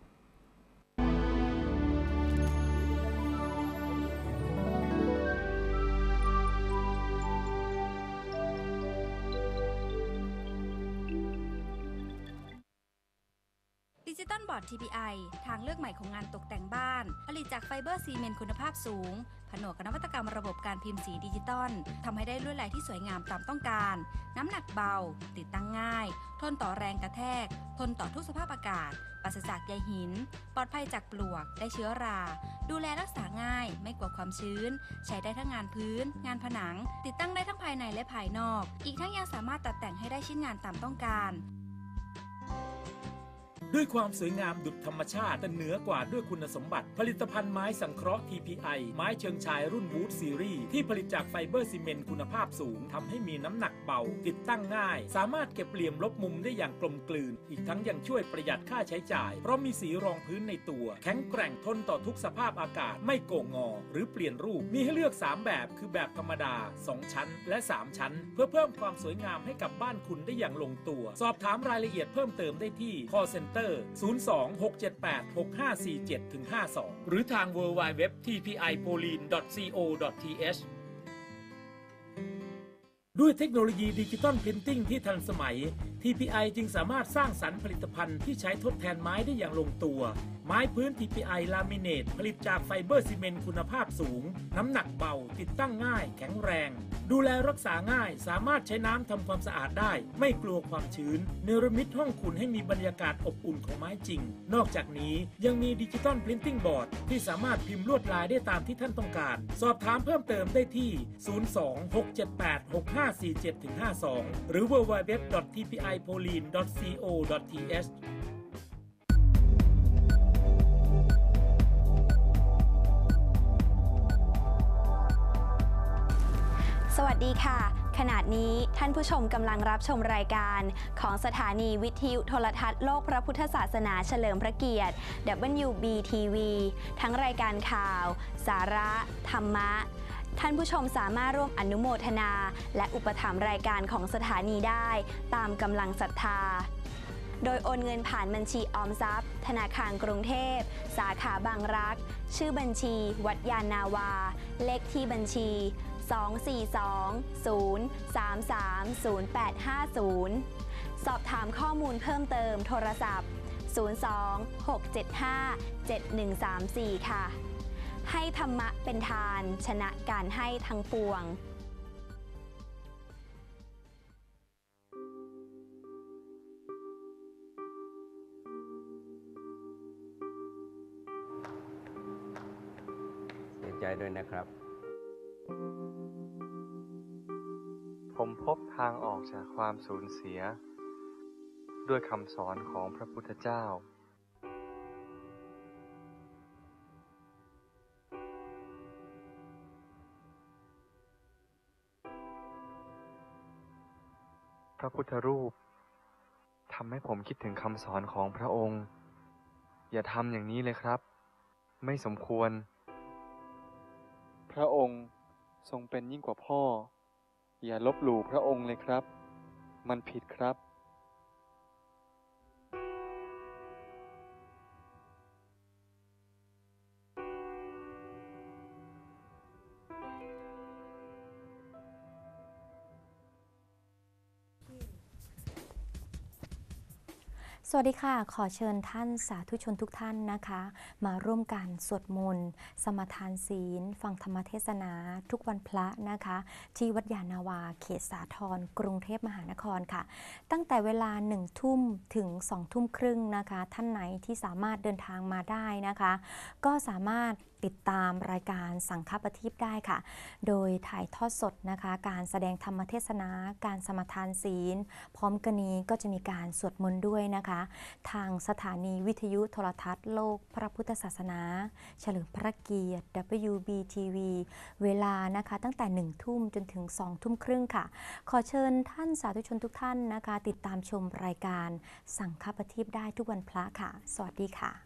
ดิจิตอลบอร์ด ที พี ไอ ทางเลือกใหม่ของงานตกแต่งบ้านผลิตจากไฟเบอร์ซีเมนต์คุณภาพสูงผนวกกับนวัตกรรมระบบการพิมพ์สีดิจิตอลทำให้ได้ลวดลายที่สวยงามตามต้องการน้ำหนักเบาติดตั้งง่ายทนต่อแรงกระแทกทนต่อทุกสภาพอากาศปราศจากใยหินปลอดภัยจากปลวกและเชื้อราดูแลรักษาง่ายไม่กลัวความชื้นใช้ได้ทั้งงานพื้นงานผนังติดตั้งได้ทั้งภายในและภายนอกอีกทั้งยังสามารถตัดแต่งให้ได้ชิ้นงานตามต้องการด้วยความสวยงามดุจธรรมชาติแต่เหนือกว่าด้วยคุณสมบัติผลิตภัณฑ์ไม้สังเคราะห์ ที พี ไอ ไม้เชิงชายรุ่นวูดซีรีส์ที่ผลิตจากไฟเบอร์ซีเมนต์คุณภาพสูงทำให้มีน้ำหนักเบาติดตั้งง่ายสามารถเก็บเหลี่ยมลบมุมได้อย่างกลมกลืนอีกทั้งยังช่วยประหยัดค่าใช้จ่ายเพราะมีสีรองพื้นในตัวแข็งแกร่งทนต่อทุกสภาพอากาศไม่โก่งงอหรือเปลี่ยนรูปมีให้เลือกสามแบบคือแบบธรรมดาสองชั้นและสามชั้นเพื่อเพิ่มความสวยงามให้กับบ้านคุณได้อย่างลงตัวสอบถามรายละเอียดเพิ่มเติมได้ที่ call center ศูนย์ สอง หก เจ็ด แปด หก ห้า สี่ เจ็ด ห้า สอง หรือทาง ดับเบิลยู ดับเบิลยู ดับเบิลยู ดอท ที พี ไอ โพลีน ดอท ซี โอ ดอท ที เอช ด้วยเทคโนโลยีดิจิตอลพรินติ้งที่ทันสมัย ที พี ไอ จึงสามารถสร้างสรรค์ผลิตภัณฑ์ที่ใช้ทดแทนไม้ได้อย่างลงตัวไม้พื้น ที พี ไอ ลามิเนตผลิตจากไฟเบอร์ซีเมนต์คุณภาพสูงน้ำหนักเบาติดตั้งง่ายแข็งแรงดูแลรักษาง่ายสามารถใช้น้ำทำความสะอาดได้ไม่กลัวความชื้นเนรมิตห้องคุณให้มีบรรยากาศอบอุ่นของไม้จริงนอกจากนี้ยังมีดิจิตอลพรินติ้งบอร์ดที่สามารถพิมพ์ลวดลายได้ตามที่ท่านต้องการสอบถามเพิ่มเติมได้ที่ ศูนย์ สอง หก เจ็ด แปด หก ห้า สี่ เจ็ด ห้า สอง หรือ ดับเบิลยู ดับเบิลยู ดับเบิลยู ดอท ที พี ไอ โพลีน ดอท ซี โอ ดอท ที เอชสวัสดีค่ะขณะนี้ท่านผู้ชมกำลังรับชมรายการของสถานีวิทยุโทรทัศน์โลกพระพุทธศาสนาเฉลิมพระเกียรติ ดับเบิลยู บี ที วี ทั้งรายการข่าว สาระ ธรรมะท่านผู้ชมสามารถร่วมอนุโมทนาและอุปถัมภ์รายการของสถานีได้ตามกำลังศรัทธาโดยโอนเงินผ่านบัญชีออมทรัพย์ธนาคารกรุงเทพสาขาบางรักชื่อบัญชีวัดยานนาวาเลขที่บัญชีสอง สี่ สอง ศูนย์ สาม สาม ศูนย์ แปด ห้า ศูนย์ สอบถามข้อมูลเพิ่มเติมโทรศัพท์ ศูนย์ สอง หก เจ็ด ห้า เจ็ด หนึ่ง สาม สี่ ค่ะ ให้ธรรมะเป็นทานชนะการให้ทั้งปวงเสียใจด้วยนะครับผมพบทางออกจากความสูญเสีย ด้วยคำสอนของพระพุทธเจ้า พระพุทธรูปทำให้ผมคิดถึงคำสอนของพระองค์ อย่าทำอย่างนี้เลยครับ ไม่สมควร พระองค์ทรงเป็นยิ่งกว่าพ่อ อย่าลบหลู่พระองค์เลยครับ มันผิดครับสวัสดีค่ะ ขอเชิญท่านสาธุชนทุกท่านนะคะ มาร่วมกันสวดมนต์สมาทานศีล ฟังธรรมเทศนาทุกวันพระนะคะ ที่วัดยานาวาเขตสาทรกรุงเทพมหานครค่ะ ตั้งแต่เวลาหนึ่งทุ่มถึงสองทุ่มครึ่งนะคะ ท่านไหนที่สามารถเดินทางมาได้นะคะ ก็สามารถติดตามรายการสังฆปฏิปได้ค่ะ โดยถ่ายทอดสดนะคะการแสดงธรรมเทศนาการสมาทานศีล พร้อมกันนี้ก็จะมีการสวดมนต์ด้วยนะคะ ทางสถานีวิทยุโทรทัศน์โลกพระพุทธศาสนาเฉลิมพระเกียรติ ดับเบิลยู บี ที วี เวลานะคะตั้งแต่หนึ่งทุ่มจนถึงสองทุ่มครึ่งค่ะ ขอเชิญท่านสาธุชนทุกท่านนะคะ ติดตามชมรายการสังฆปฏิปได้ทุกวันพระค่ะ สวัสดีค่ะ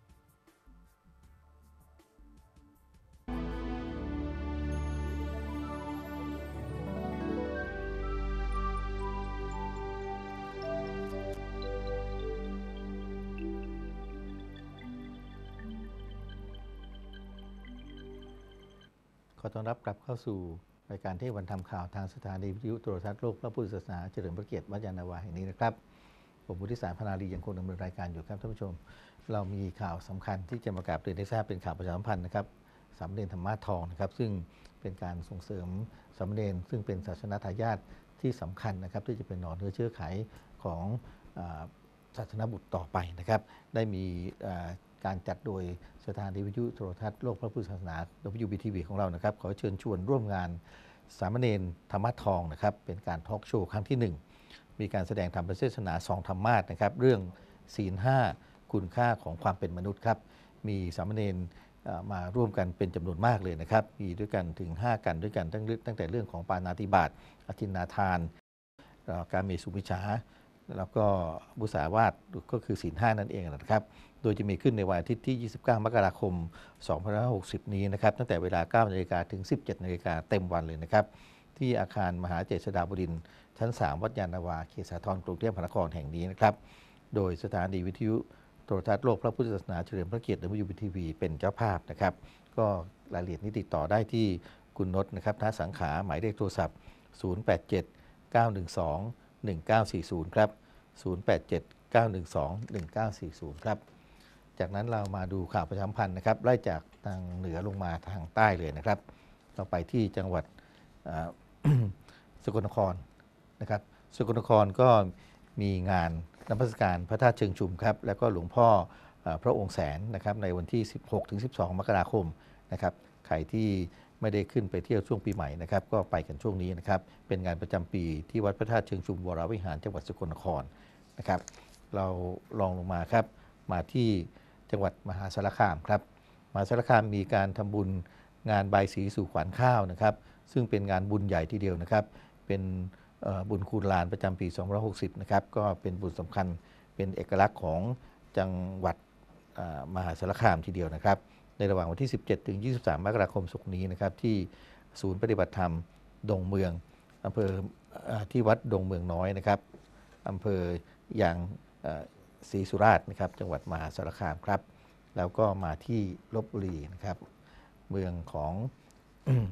ขอต้อนรับกลับเข้าสู่รายการที่วันทำข่าวทางสถานีวิทยุโทรทัศน์โลกพระพุทธศาสนาเฉลิมพระเกียรติวัดยานนาวาแห่งนี้นะครับผมวุฒิสารพนารียังคงดำเนินรายการอยู่ครับท่านผู้ชมเรามีข่าวสำคัญที่จะมากราบเรียนให้ทราบเป็นข่าวประชาสัมพันธ์นะครับสามเณรธรรมะทองนะครับซึ่งเป็นการส่งเสริมสามเณรซึ่งเป็นศาสนทายาทที่สำคัญนะครับที่จะเป็นหน่อเนื้อเชื้อไขของศาสนบุตรต่อไปนะครับได้มีการจัดโดยสถานีวิทยุโทรทัศน์โลกพระพุทธศาสนา ดับเบิลยู บี ที วี ของเรานะครับขอเชิญชวนร่วมงานสามเณรธรรมะทองนะครับเป็นการทอล์กโชว์ครั้งที่หนึ่งมีการแสดงธรรมเทศนาสองธรรมาสนะครับเรื่องศีลห้าคุณค่าของความเป็นมนุษย์ครับมีสามเณรมาร่วมกันเป็นจำนวนมากเลยนะครับมีด้วยกันถึงห้ากันด้วยกันตั้งตั้งแต่เรื่องของปาณาติบาตอทินนาทานการเมสุมิจฉาแล้วก็มุสาวาทก็คือศีลห้านั่นเองนะครับโดยจะมีขึ้นในวันอาทิตย์ที่ยี่สิบเก้ามกราคมสองพันห้าร้อยหกสิบนี้นะครับตั้งแต่เวลาเก้านาฬิกาถึงสิบเจ็ดนาฬิกาเต็มวันเลยนะครับที่อาคารมหาเจษฎาบดินทร์ชั้นสามวัดยานนาวาเขตสาทรกรุงเทพมหานครแห่งนี้นะครับโดยสถานีวิทยุโทรทัศน์โลกพระพุทธศาสนาเฉลิมพระเกียรติ ดับเบิลยู บี ที วี เป็นเจ้าภาพนะครับก็รายละเอียดนี้ติดต่อได้ที่คุณนศนะครับท่าสังขาหมายเลขโทรศัพท์ศูนย์ แปด เจ็ด เก้า หนึ่ง สอง หนึ่ง เก้า สี่ ศูนย์ครับศูนย์ แปด เจ็ด เก้า หนึ่ง สอง หนึ่ง เก้า สี่ ศูนย์ครับจากนั้นเรามาดูข่าวประชาสัมพันธ์นะครับไล่จากทางเหนือลงมาทางใต้เลยนะครับเราไปที่จังหวัด สกลนครนะครับสกลนครก็มีงานนมัสการพระธาตุเชิงชุมครับแล้วก็หลวงพ่อพระองค์แสนนะครับในวันที่สิบหกถึงสิบสองมกราคมนะครับใครที่ไม่ได้ขึ้นไปเที่ยวช่วงปีใหม่นะครับก็ไปกันช่วงนี้นะครับเป็นงานประจำปีที่วัดพระธาตุเชิงชุมวรวิหารจังหวัดสกลนครนะครับเราลองลงมาครับมาที่จังหวัดมหาสารคามครับมหาสารคามมีการทำบุญงานบายสีสู่ขวัญข้าวนะครับซึ่งเป็นงานบุญใหญ่ทีเดียวนะครับเป็นบุญคูณลานประจำปีสองพันห้าร้อยหกสิบนะครับก็เป็นบุญสำคัญเป็นเอกลักษณ์ของจังหวัดมหาสารคามทีเดียวนะครับในระหว่างวันที่สิบเจ็ดถึงยี่สิบสามมกราคมศกนี้นะครับที่ศูนย์ปฏิบัติธรรมดงเมืองอำเภอที่วัดดงเมืองน้อยนะครับอำเภอยางศรีสุราษฎร์นะครับจังหวัดมหาสารคามครับแล้วก็มาที่ลพบุรีนะครับเมืองของ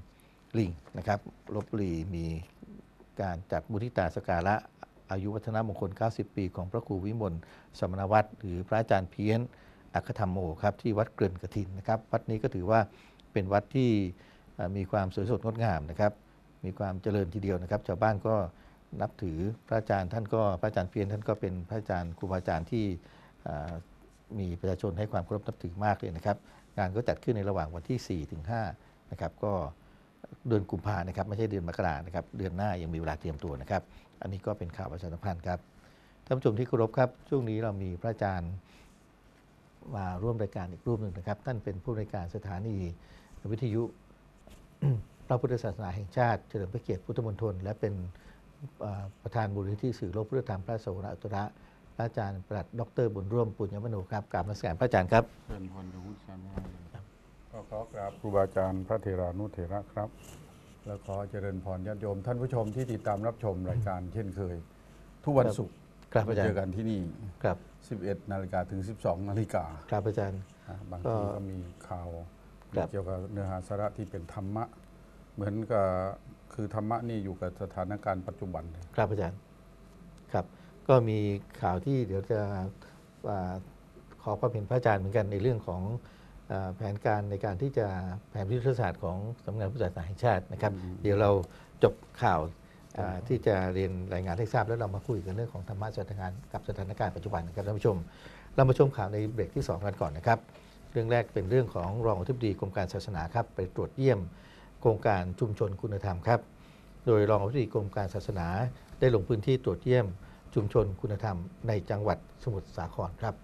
ลิงนะครับลพบุรีมีการจัดมุทิตาสการะอายุวัฒนมงคล เก้าสิบ ปีของพระครูวิมลสมณวัตรหรือพระอาจารย์เพี้ยนอัคคธรรมโมครับที่วัดเกริ่นกฐินนะครับวัดนี้ก็ถือว่าเป็นวัดที่มีความสวยสดงดงามนะครับมีความเจริญทีเดียวนะครับชาวบ้านก็นับถือพระอาจารย์ท่านก็พระอาจารย์เพี้ยนท่านก็เป็นพระอาจารย์ครูบาอาจารย์ที่มีประชาชนให้ความเคารพนับถือมากเลยนะครับงานก็จัดขึ้นในระหว่างวันที่ สี่ถึงห้า นะครับก็เดือนกุมภานะครับไม่ใช่เดือนมกรานะครับเดือนหน้ายังมีเวลาเตรียมตัวนะครับอันนี้ก็เป็นข่าวประชาสัมพันธ์ครับท่านผู้ชมที่เคารพครับช่วงนี้เรามีพระอาจารย์มาร่วมรายการอีกรูปหนึ่งนะครับท่านเป็นผู้ในวยการสถานีวิทยุ พระพุทธศาสนาแห่งชาติเฉลิมพระเกียรติพุทธมณฑลและเป็นประธานมูลนิธิสื่อโลกพุทธธรรมพระโสรอุตระพระอาจารย์ปลัดดรบุญร่วมปุญญมโนครับกราบนมัสการพระอาจารย์ครับเป็นพรยวุฒิชันก็ขอกราบครูบาอาจารย์พระเถรานุเถระครับแล้วขอเจริญพรญาติโยมท่านผู้ชมที่ติดตามรับชมรายการเช่นเคยทุกวันศุกร์มาเจอกันที่นี่ครับสิบเอ็ดนาฬิกาถึงสิบสองนาฬิกาครับอาจารย์บางทีก็มีข่าวเกี่ยวกับเนื้อหาสาระที่เป็นธรรมะเหมือนกับคือธรรมะนี่อยู่กับสถานการณ์ปัจจุบันครับอาจารย์ครับก็มีข่าวที่เดี๋ยวจะขอความเห็นพระอาจารย์เหมือนกันในเรื่องของแผนการในการที่จะแผนยุทธศาสตร์ของสำนักงานพุทธศาสนาแห่งชาตินะครับเดี๋ยวเราจบข่าวที่จะเรียนรายงานให้ทราบแล้วเรามาคุยกันเรื่องของธรรมะสถานการณ์กับสถานการณ์ปัจจุบันนะครับท่านผู้ชมเรามาชมข่าวในเบรกที่สองกันก่อนนะครับเรื่องแรกเป็นเรื่องของรองอธิบดีกรมการศาสนาครับไปตรวจเยี่ยมโครงการชุมชนคุณธรรมครับโดยรองอธิบดีกรมการศาสนาได้ลงพื้นที่ตรวจเยี่ยมชุมชนคุณธรรมในจังหวัดสมุทรสาครครับ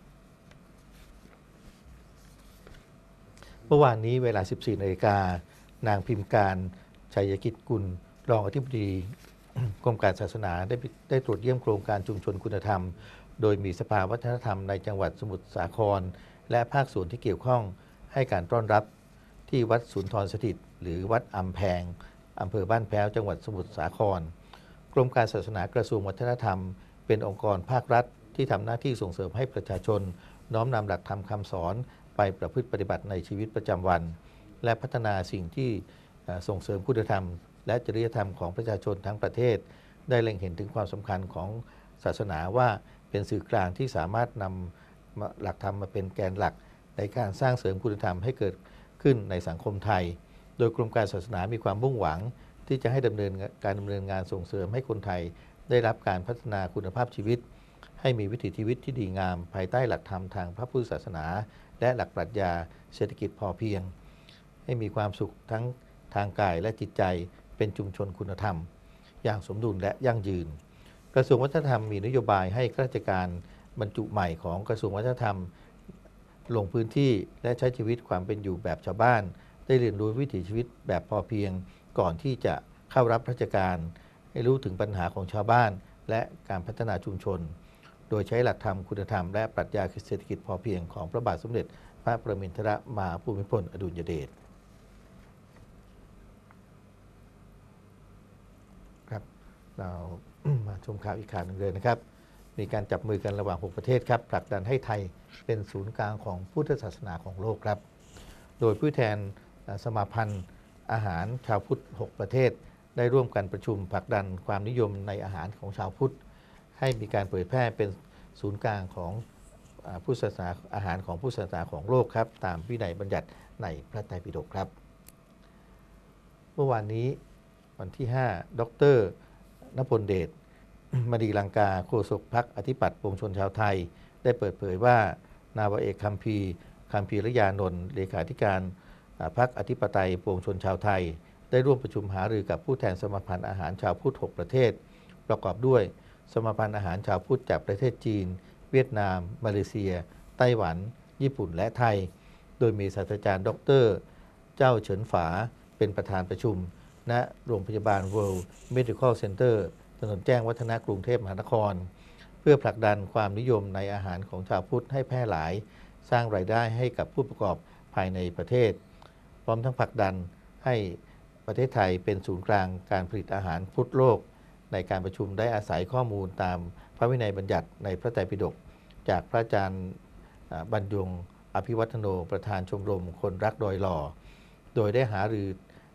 เมื่อวานนี้เวลา สิบสี่นาฬิกา นางพิมพ์การชัยกิจกุลรองอธิบดีกรมการศาสนาได้ได้ตรวจเยี่ยมโครงการชุมชนคุณธรรมโดยมีสภาวัฒนธรรมในจังหวัดสมุทรสาครและภาคส่วนที่เกี่ยวข้องให้การต้อนรับที่วัดสุนทรสถิตหรือวัดอำแพงอำเภอบ้านแพ้วจังหวัดสมุทรสาครกรมการศาสนากระทรวงวัฒนธรรมเป็นองค์กรภาครัฐที่ทำหน้าที่ส่งเสริมให้ประชาชนน้อมนำหลักธรรมคำสอนไปประพฤติปฏิบัติในชีวิตประจำวันและพัฒนาสิ่งที่ส่งเสริมคุณธรรมและจริยธรรมของประชาชนทั้งประเทศได้เล็งเห็นถึงความสำคัญของศาสนาว่าเป็นสื่อกลางที่สามารถนำหลักธรรมมาเป็นแกนหลักในการสร้างเสริมคุณธรรมให้เกิดขึ้นในสังคมไทยโดยกรมการศาสนามีความมุ่งหวังที่จะให้ดำเนินการดำเนินงานส่งเสริมให้คนไทยได้รับการพัฒนาคุณภาพชีวิตให้มีวิถีชีวิตที่ดีงามภายใต้หลักธรรมทางพระพุทธศาสนาและหลักปรัชญาเศรษฐกิจพอเพียงให้มีความสุขทั้งทางกายและจิตใจเป็นชุมชนคุณธรรมอย่างสมดุลและยั่งยืนกระทรวงวัฒนธรรมมีนโยบายให้ข้าราชการบรรจุใหม่ของกระทรวงวัฒนธรรมลงพื้นที่และใช้ชีวิตความเป็นอยู่แบบชาวบ้านได้เรียนรู้วิถีชีวิตแบบพอเพียงก่อนที่จะเข้ารับราชการให้รู้ถึงปัญหาของชาวบ้านและการพัฒนาชุมชนโดยใช้หลักธรรมคุณธรรมและปรัชญาเศรษฐกิจพอเพียงของพระบาทสมเด็จพระประมินทรมหาภูมิพลอดุลยเดชครับเรา มาชมข่าวอีกข่าวหนึ่งเลยนะครับมีการจับมือกันระหว่างหกประเทศครับผลักดันให้ไทยเป็นศูนย์กลางของพุทธศาสนาของโลกครับโดยผู้แทนสมาพันธ์อาหารชาวพุทธหกประเทศได้ร่วมกันประชุมผลักดันความนิยมในอาหารของชาวพุทธให้มีการเผยแพร่เป็นศูนย์กลางของพุทธศาสนาอาหารของพุทธศาสนาของโลกครับตามวินัยบัญญัติในพระไตรปิฎกครับเมื่อวานนี้วันที่ห้าดร.ณพลเดชมณีลังกาโฆษกพรรคอธิปัตย์ปวงชนชาวไทยได้เปิดเผยว่านาวาเอกคัมภีร์คัมภีรยานนท์เลขาธิการพรรคอธิปไตยปวงชนชาวไทยได้ร่วมประชุมหารือกับผู้แทนสมาพันธ์อาหารชาวพุทธหกประเทศประกอบด้วยสมาพันธ์อาหารชาวพุทธจากประเทศจีนเวียดนามมาเลเซียไต้หวันญี่ปุ่นและไทยโดยมีศาสตราจารย์ดร.เจ้าเฉินฝาเป็นประธานประชุมณโรงพยาบาล World Medical Center ถนนแจ้งวัฒนะกรุงเทพมหานครเพื่อผลักดันความนิยมในอาหารของชาวพุทธให้แพร่หลายสร้างรายได้ให้กับผู้ประกอบภายในประเทศพร้อมทั้งผลักดันให้ประเทศไทยเป็นศูนย์กลางการผลิตอาหารพุทธโลกในการประชุมได้อาศัยข้อมูลตามพระวินัยบัญญัติในพระไตรปิฎกจากพระอาจารย์บรรยงอภิวัฒโนประธานชมรมคนรักดอยหล่อโดยได้หารือ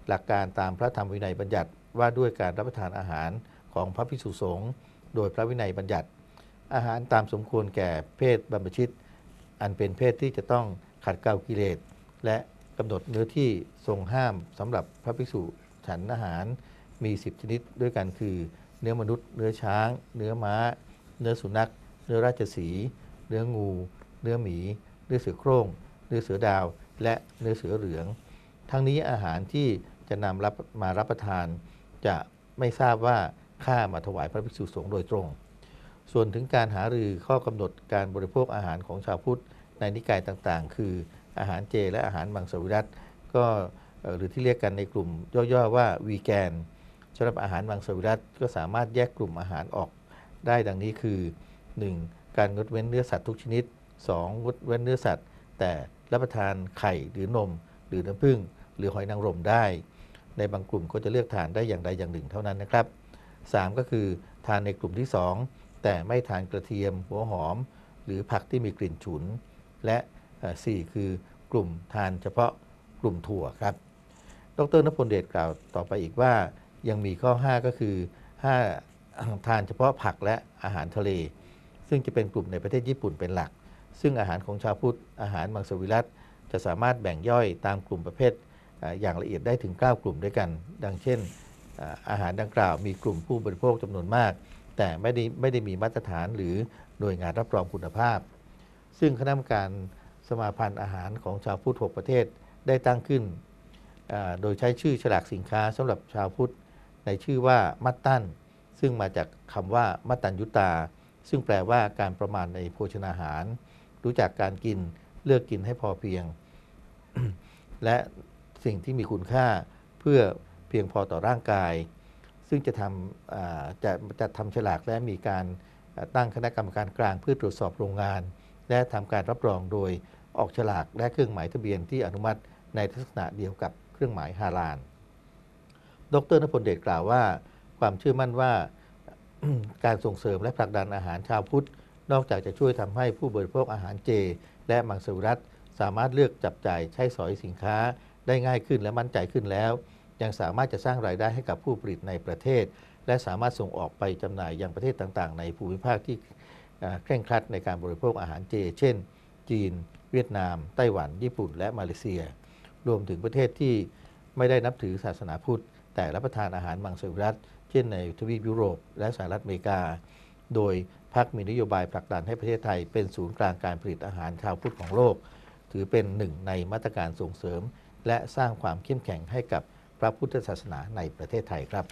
หลักการตามพระธรรมวินัยบัญญัติว่าด้วยการรับประทานอาหารของพระภิกษุสงฆ์โดยพระวินัยบัญญัติอาหารตามสมควรแก่เพศบรรพชิตอันเป็นเพศที่จะต้องขัดเกลากิเลสและกำหนดเนื้อที่ทรงห้ามสำหรับพระภิกษุฉันอาหารมีสิบชนิดด้วยกันคือเนื้อมนุษย์เนื้อช้างเนื้อม้าเนื้อสุนัขเนื้อราชสีห์เนื้องูเนื้อหมีเนื้อเสือโคร่งเนื้อเสือดาวและเนื้อเสือเหลืองทั้งนี้อาหารที่จะนำรับมารับประทานจะไม่ทราบว่าข้ามาถวายพระภิกษุสงฆ์โดยตรงส่วนถึงการหารือข้อกำหนดการบริโภคอาหารของชาวพุทธในนิกายต่างๆคืออาหารเจและอาหารมังสวิรัติก็หรือที่เรียกกันในกลุ่มย่อๆว่าวีแกนสำหรับอาหารมังสวิรัติก็สามารถแยกกลุ่มอาหารออกได้ดังนี้คือ หนึ่ง. การงดเว้นเนื้อสัตว์ทุกชนิด สอง. งดเว้นเนื้อสัตว์แต่รับประทานไข่หรือนมหรือน้ำผึ้งหรือหอยนางรมได้ในบางกลุ่มก็จะเลือกทานได้อย่างใดอย่างหนึ่งเท่านั้นนะครับ สาม. ก็คือทานในกลุ่มที่สองแต่ไม่ทานกระเทียมหัวหอมหรือผักที่มีกลิ่นฉุนและสี่คือกลุ่มทานเฉพาะกลุ่มถั่วครับดร.ณพลเดชกล่าวต่อไปอีกว่ายังมีข้อห้าก็คือห้าทานเฉพาะผักและอาหารทะเลซึ่งจะเป็นกลุ่มในประเทศญี่ปุ่นเป็นหลักซึ่งอาหารของชาวพุทธอาหารมังสวิรัติจะสามารถแบ่งย่อยตามกลุ่มประเภทอย่างละเอียดได้ถึงเก้ากลุ่มด้วยกันดังเช่นอาหารดังกล่าวมีกลุ่มผู้บริโภคจำนวนมากแต่ไม่ได้ไม่ได้มีมาตรฐานหรือหน่วยงานรับรองคุณภาพซึ่งคณะกรรมการสมาพันธ์อาหารของชาวพุทธหกประเทศได้ตั้งขึ้นโดยใช้ชื่อฉลากสินค้าสำหรับชาวพุทธในชื่อว่ามัตตันซึ่งมาจากคำว่ามัตตัญญุตาซึ่งแปลว่าการประมาณในโภชนาหารรู้จักการกินเลือกกินให้พอเพียง และสิ่งที่มีคุณค่าเพื่อเพียงพอต่อร่างกายซึ่งจะทำจะจะทำฉลากและมีการตั้งคณะกรรมการกลางเพื่อตรวจสอบโรงงานและทำการรับรองโดยออกฉลากและเครื่องหมายทะเบียนที่อนุมัติในลักษณะเดียวกับเครื่องหมายฮาลาลดร.ณพลเดชกล่าวว่าความเชื่อมั่นว่า การส่งเสริมและผลักดันอาหารชาวพุทธนอกจากจะช่วยทำให้ผู้บริโภคอาหารเจและมังสวิรัติสามารถเลือกจับจ่ายใช้สอยสินค้าได้ง่ายขึ้นและมั่นใจขึ้นแล้วยังสามารถจะสร้างรายได้ให้กับผู้ผลิตในประเทศและสามารถส่งออกไปจำหน่ายยังประเทศต่างๆในภูมิภาคที่เคร่งครัดในการบริโภคอาหารเจเช่นจีนเวียดนามไต้หวันญี่ปุ่นและมาเลเซียรวมถึงประเทศที่ไม่ได้นับถือศาสนาพุทธแต่รับประทานอาหารมังสวิรัติเช่นในทวีปยุโรปและสหรัฐอเมริกาโดยพรรคมีนโยบายผลักดันให้ประเทศไทยเป็นศูนย์กลางการผลิตอาหารชาวพุทธของโลกถือเป็นหนึ่งในมาตรการส่งเสริมและสร้างความเข้มแข็งให้กับพระพุทธศาสนาในประเทศไทยครับ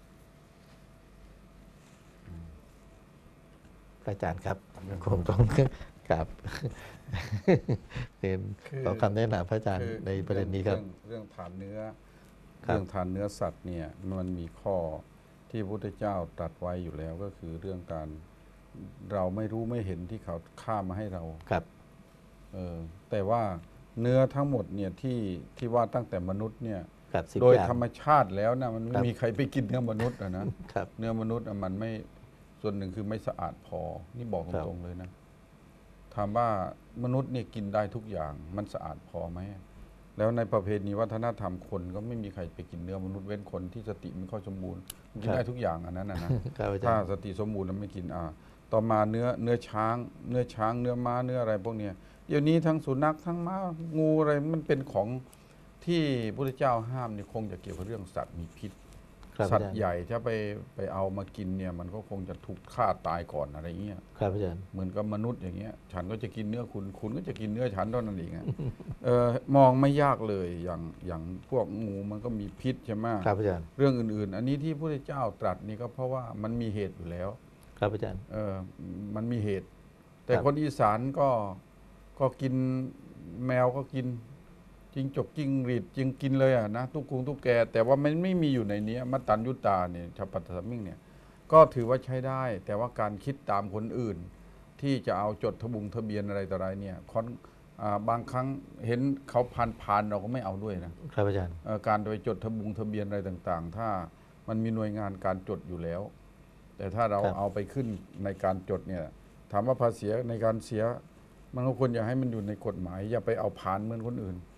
อาจารย์ครับคงต้องกับเรียนขอคำแนะนำพระอาจารย์ในประเด็นนี้ครับเรื่องทานเนื้อเรื่องทานเนื้อสัตว์เนี่ยมันมีข้อที่พระพุทธเจ้าตรัสไว้อยู่แล้วก็คือเรื่องการเราไม่รู้ไม่เห็นที่เขาฆ่ามาให้เราครับเออแต่ว่าเนื้อทั้งหมดเนี่ยที่ที่ว่าตั้งแต่มนุษย์เนี่ยโดยธรรมชาติแล้วนะมันไม่มีใครไปกินเนื้อมนุษย์นะเนื้อมนุษย์มันไม่ส่วนหนึ่งคือไม่สะอาดพอนี่บอกตรงๆเลยนะถามว่ามนุษย์เนี่ยกินได้ทุกอย่างมันสะอาดพอไหมแล้วในประเพณีวัฒนธรรมคนก็ไม่มีใครไปกินเนื้อมนุษย์เว้นคนที่สติไม่ค่อยสมบูรณ์กินได้ทุกอย่างอันนั้นนะถ้าสติสมบูรณ์แล้วไม่กินอ่าต่อมาเนื้อเนื้อช้างเนื้อช้างเนื้อม้าเนื้ออะไรพวกเนี้ยเดี๋ยวนี้ทั้งสุนัขทั้งม้างูอะไรมันเป็นของที่พระพุทธเจ้าห้ามนี่คงจะเกี่ยวกับเรื่องสัตว์มีพิษสัตว์ใหญ่ถ้าไปไปเอามากินเนี่ยมันก็คงจะถูกฆ่าตายก่อนอะไรเงี้ยครับอาจารย์เหมือนกับมนุษย์อย่างเงี้ยฉันก็จะกินเนื้อคุณคุณก็จะกินเนื้อฉันเท่านั้นเองเออมองไม่ยากเลยอย่างอย่างพวกงูมันก็มีพิษใช่ไหมครับอาจารย์เรื่องอื่นๆอันนี้ที่พระพุทธเจ้าตรัสนี่ก็เพราะว่ามันมีเหตุอยู่แล้วครับอาจารย์เออมันมีเหตุแต่คนอีสานก็ก็กินแมวก็กินจริงจกจริงรีดจริงกินเลยอ่ะนะทุกคุงทุกแกแต่ว่ามันไม่มีอยู่ในนี้มัตตัญญุตาเนี่ยชาปัตตสมิงเนี่ยก็ถือว่าใช้ได้แต่ว่าการคิดตามคนอื่นที่จะเอาจดทะบุงทะเบียนอะไรต่ออะไรเนี่ยบางครั้งเห็นเขาผ่านผ่านเราก็ไม่เอาด้วยนะครับอาจารย์การไปจดทะบุงทะเบียนอะไรต่างๆถ้ามันมีหน่วยงานการจดอยู่แล้วแต่ถ้าเราเอาไปขึ้นในการจดเนี่ยถามว่าภาษีในการเสียมันก็ควรอย่าให้มันอยู่ในกฎหมายอย่าไปเอาผ่านเหมือนคนอื่น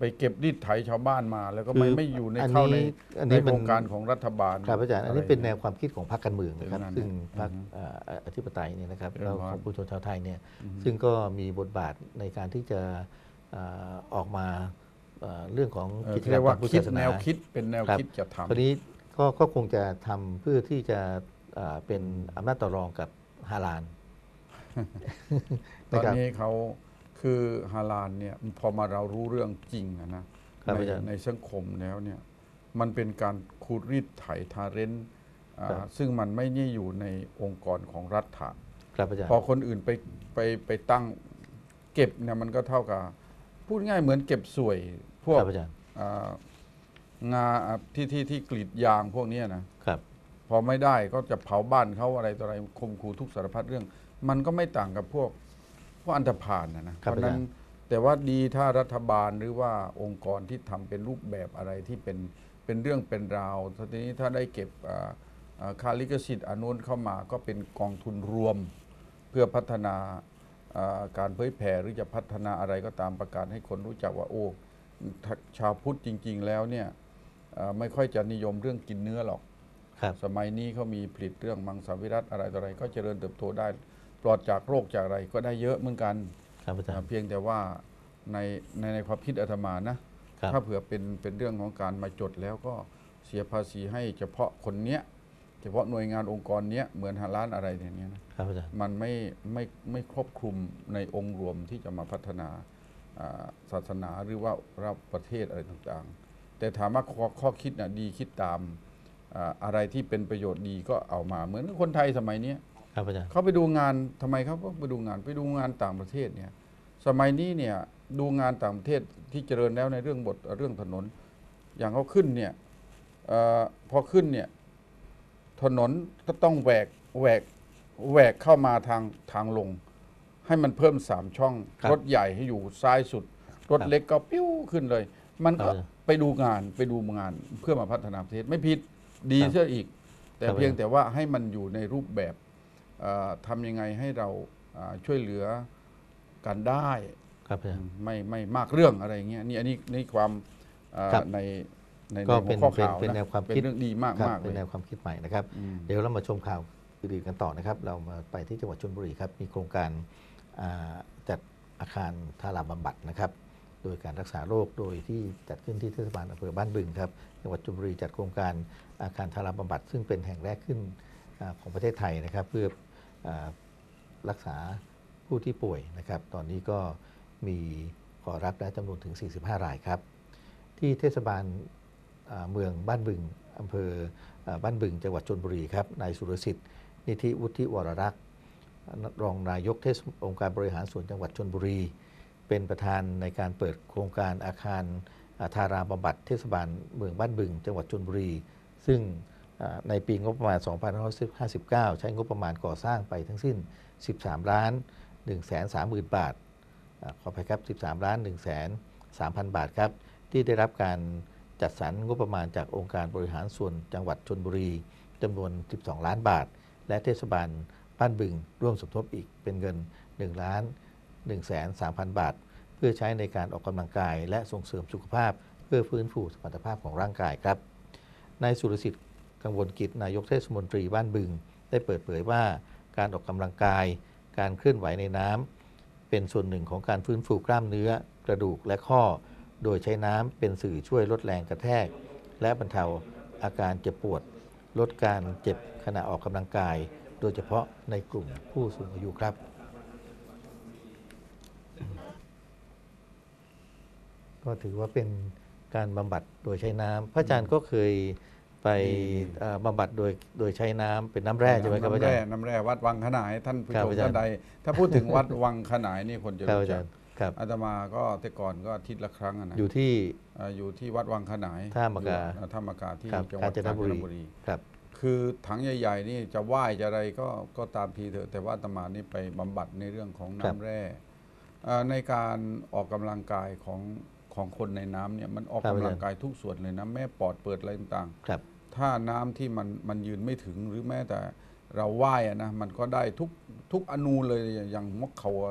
ไปเก็บรีดไถชาวบ้านมา แล้วก็ไม่คือไม่อยู่ในอันนี้เข้าในอันนี้ในโครงการของรัฐบาลครับอาจารย์อันนี้ะไเป็นแนวความคิดของพรรคการเมืองนะครับเป็นนั่นซึ่งพรรคอือฮึเอ่ออธิปไตยเนี่ยนะครับเป็นแล้วพรรคของผู้ชนชาวไทยเนี่ยอือฮึซึ่งก็มีบทบาทในการที่จะเอ่อออกมาเอ่อเรื่องของเอ่อกิจกรเรีรยมกว่าทางพุทธคิดศาสแนนาวคิดเป็นแนวครับคิดจะทำคราวนี้ก็ก็คงจะทำเพื่อที่จะเอ่อเป็นอำนาจต่อรองกับฮาลาลตอนนะครับนี้เขาคือฮาลาลเนี่ยพอมาเรารู้เรื่องจริงอะนะครับ ในอาจารย์ในสังคมแล้วเนี่ยมันเป็นการขูดรีดไถทาเรนอ่าครับซึ่งมันไม่ได้อยู่ในองค์กรของรัฐฐานครับอาจารย์พอคนอื่นไปไปไปตั้งเก็บเนี่ยมันก็เท่ากับพูดง่ายเหมือนเก็บสวยพวกครับอาจารย์อ่างาอ่ะที่ที่ที่กรีดยางพวกเนี้ยนะครับ พอไม่ได้ก็จะเผาบ้านเขาอะไรต่ออะไรข่มขู่ทุกสารพัดเรื่อง มันก็ไม่ต่างกับพวกพวกอันธพาลนะนะเพครับราะฉะนั้นอาจารย์แต่ว่าดีถ้ารัฐบาลหรือว่าองค์กรที่ทำเป็นรูปแบบอะไรที่เป็นเป็นเรื่องเป็นราวทีนี้ถ้าได้เก็บอ่าอ่าค่าลิขสิทธิ์อนนุนเข้ามาก็เป็นกองทุนรวม เพื่อพัฒนาอ่าการเผยแผ่หรือจะพัฒนาอะไรก็ตามประกาศให้คนรู้จักว่าโอ้ถ้าชาวพุทธจริง ๆ แล้วเนี่ยอ่าไม่ค่อยจะนิยมเรื่องกินเนื้อหรอกครับสมัยนี้เขามีผลิตเรื่องมังสวิรัตอะไรต่ออะไรก็เจริญเติบโตได้ ปลอดจากโรคจากอะไรก็ได้เยอะเหมือนกันครับอาจารอ่าย์เพียงแต่ว่าในในในความคิดอาตมานะครับถ้าเผื่อเป็นเป็นเรื่องของการมาจดแล้วก็เสียภาษีให้เฉพาะคนเนี้ยเฉพาะหน่วยงานองค์กรเนี้ยเหมือนฮาลาลอะไรอย่างเนี้ยนะครับอาจารย์มันไม่ไม่ไม่ครอบคลุมในองค์รวมที่จะมาพัฒนาอ่าศาสนาหรือว่ารับประเทศอะไรต่างๆ แต่ถามว่าข้อข้อคิดนะดีคิดตามอ่าอะไรที่เป็นประโยชน์ดีก็เอามาเหมือนคนไทยสมัยเนี้ยครับอาจารย์เขาไปดูงานทำไมเขาก็ไปดูงานไปดูงานต่างประเทศเนี่ยสมัยนี้เนี่ยดูงานต่างประเทศที่เจริญแล้วในเรื่องบทเรื่องถนน อย่างเขาขึ้นเนี่ยเออพอขึ้นเนี่ยถนนก็ต้องแหวกแหวกแหวกเข้ามาทางทางลง ให้มันเพิ่มสามช่องครับรถใหญ่ให้อยู่ซ้ายสุด รถครับเล็กก็ปิ้วขึ้นเลย มันก็ครับไปดูงานไปดูงานเพื่อมาพัฒนาประเทศไม่ผิดดีครับเสียอีก แต่ครับเพียงแต่ว่าให้มันอยู่ในรูปแบบ เอ่อทำยังไงให้เราอ่าช่วยเหลือกันได้ครับอาจารย์ไม่ไม่มากเรื่องอะไรเงี้ยนี่อันนี้นี่ความอ่าครับในในก็ในเป็นหัวข้อเป็นข่าวเป็นนะแนวความเป็นคิดเรื่องดีมากครับมากเลเป็นยแนวความคิดใหม่นะครับอืมเดี๋ยวเรามาชมข่าวอื่นๆกันต่อนะครับ เรามาไปที่จังหวัดชลบุรีครับ มีโครงการอ่าจัดอาคารทาราบำบัดนะครับ โดยการรักษาโรคโดยที่จัดขึ้นที่เทศบาลอำเภอบ้านบึงครับ จังหวัดชลบุรีจัดโครงการอาคารทาราบำบัดซึ่งเป็นแห่งแรกขึ้นอาของประเทศไทยนะครับ เพื่ออารักษาผู้ที่ป่วยนะครับ ตอนนี้ก็มีขอรับและจำนวนถึง สี่สิบห้า รายครับ ที่เทศบาลอ่าเมืองบ้านบึงอำเภออ่าบ้านบึงจังหวัดชลบุรีครับนายสุรสิทธิ์นิธิวุฒิวรรักษ์รองนายกเทศองค์การบริหารส่วนจังหวัดชลบุรี เป็นประธานในการเปิดโครงการอาคารอ่าทาราบำบัดเทศบาลเมืองบ้านบึงจังหวัดชลบุรี ซึ่งอ่าในปีงบประมาณ สองพันห้าร้อยห้าสิบเก้า ใช้งบประมาณก่อสร้างไปทั้งสิ้น สิบสามล้านหนึ่งแสนสามหมื่น บาทอ่าขออภัยครับ สิบสามล้านหนึ่งแสนสามพัน บาทครับ ที่ได้รับการจัดสรรงบประมาณจากองค์การบริหารส่วนจังหวัดชลบุรีจำนวน สิบสอง ล้านบาท และเทศบาลบ้านบึงร่วมสมทบอีกเป็นเงิน หนึ่งล้านหนึ่งแสนสามพัน บาท เพื่อใช้ในการออกกำลังกายและส่งเสริมสุขภาพ เพื่อฟื้นฟูสมรรถภาพของร่างกายครับนายสุรสิทธิ์กังวลกิจนายกเทศมนตรีบ้านบึง ได้เปิดเผยว่าการออกกำลังกาย การเคลื่อนไหวในน้ำเป็นส่วนหนึ่งของการฟื้นฟูกล้ามเนื้อกระดูกและข้อ โดยใช้น้ำเป็นสื่อช่วยลดแรงกระแทก และบรรเทาอาการเจ็บปวด ลดการเจ็บขณะออกกำลังกาย โดยเฉพาะในกลุ่มผู้สูงอายุครับ ก็ถือว่าเป็นการบำบัดโดยใช้น้ำพระอาจารย์ก็เคยไปเอ่อบำบัดโดยโดยใช้น้ำเป็นน้ำแร่ใช่ไหมครับพระอาจารย์น้ำแร่วัดวังขนายท่านผู้ครัชบมอาจารย์ท่านใด ถ้าพูดถึงวัดวังขนายนี่คนจะครับรู้อาจัจาก รย์ครับอาตมาก็แต่ก่อนก็อาทิตย์ละครั้งอะนะอยู่ที่อ่าอยู่ที่วัดวังขนายท่ามะกาอยู่ท่ามะกาที่ครับจังหวัดกาญจนบุรีกาญจนบุรีครับคือถังใหญ่ๆนี่จะไหว้จะอะไรก็ก็ตามทีเถอะแต่ว่าอาตมานี่ไปบำบัดในเรื่องของครับน้ำแร่อ่าในการออกกำลังกายของของคนในน้ำเนี่ยมันออกครับกำลังกายทุกส่วนเลยนะแม่ปอดเปิดอะไรต่างๆครับถ้าน้ำที่มันมันยืนไม่ถึงหรือแม้แต่เราว่ายอะนะมันก็ได้ทุกทุกอนูเลยอย่างมกเขาอะ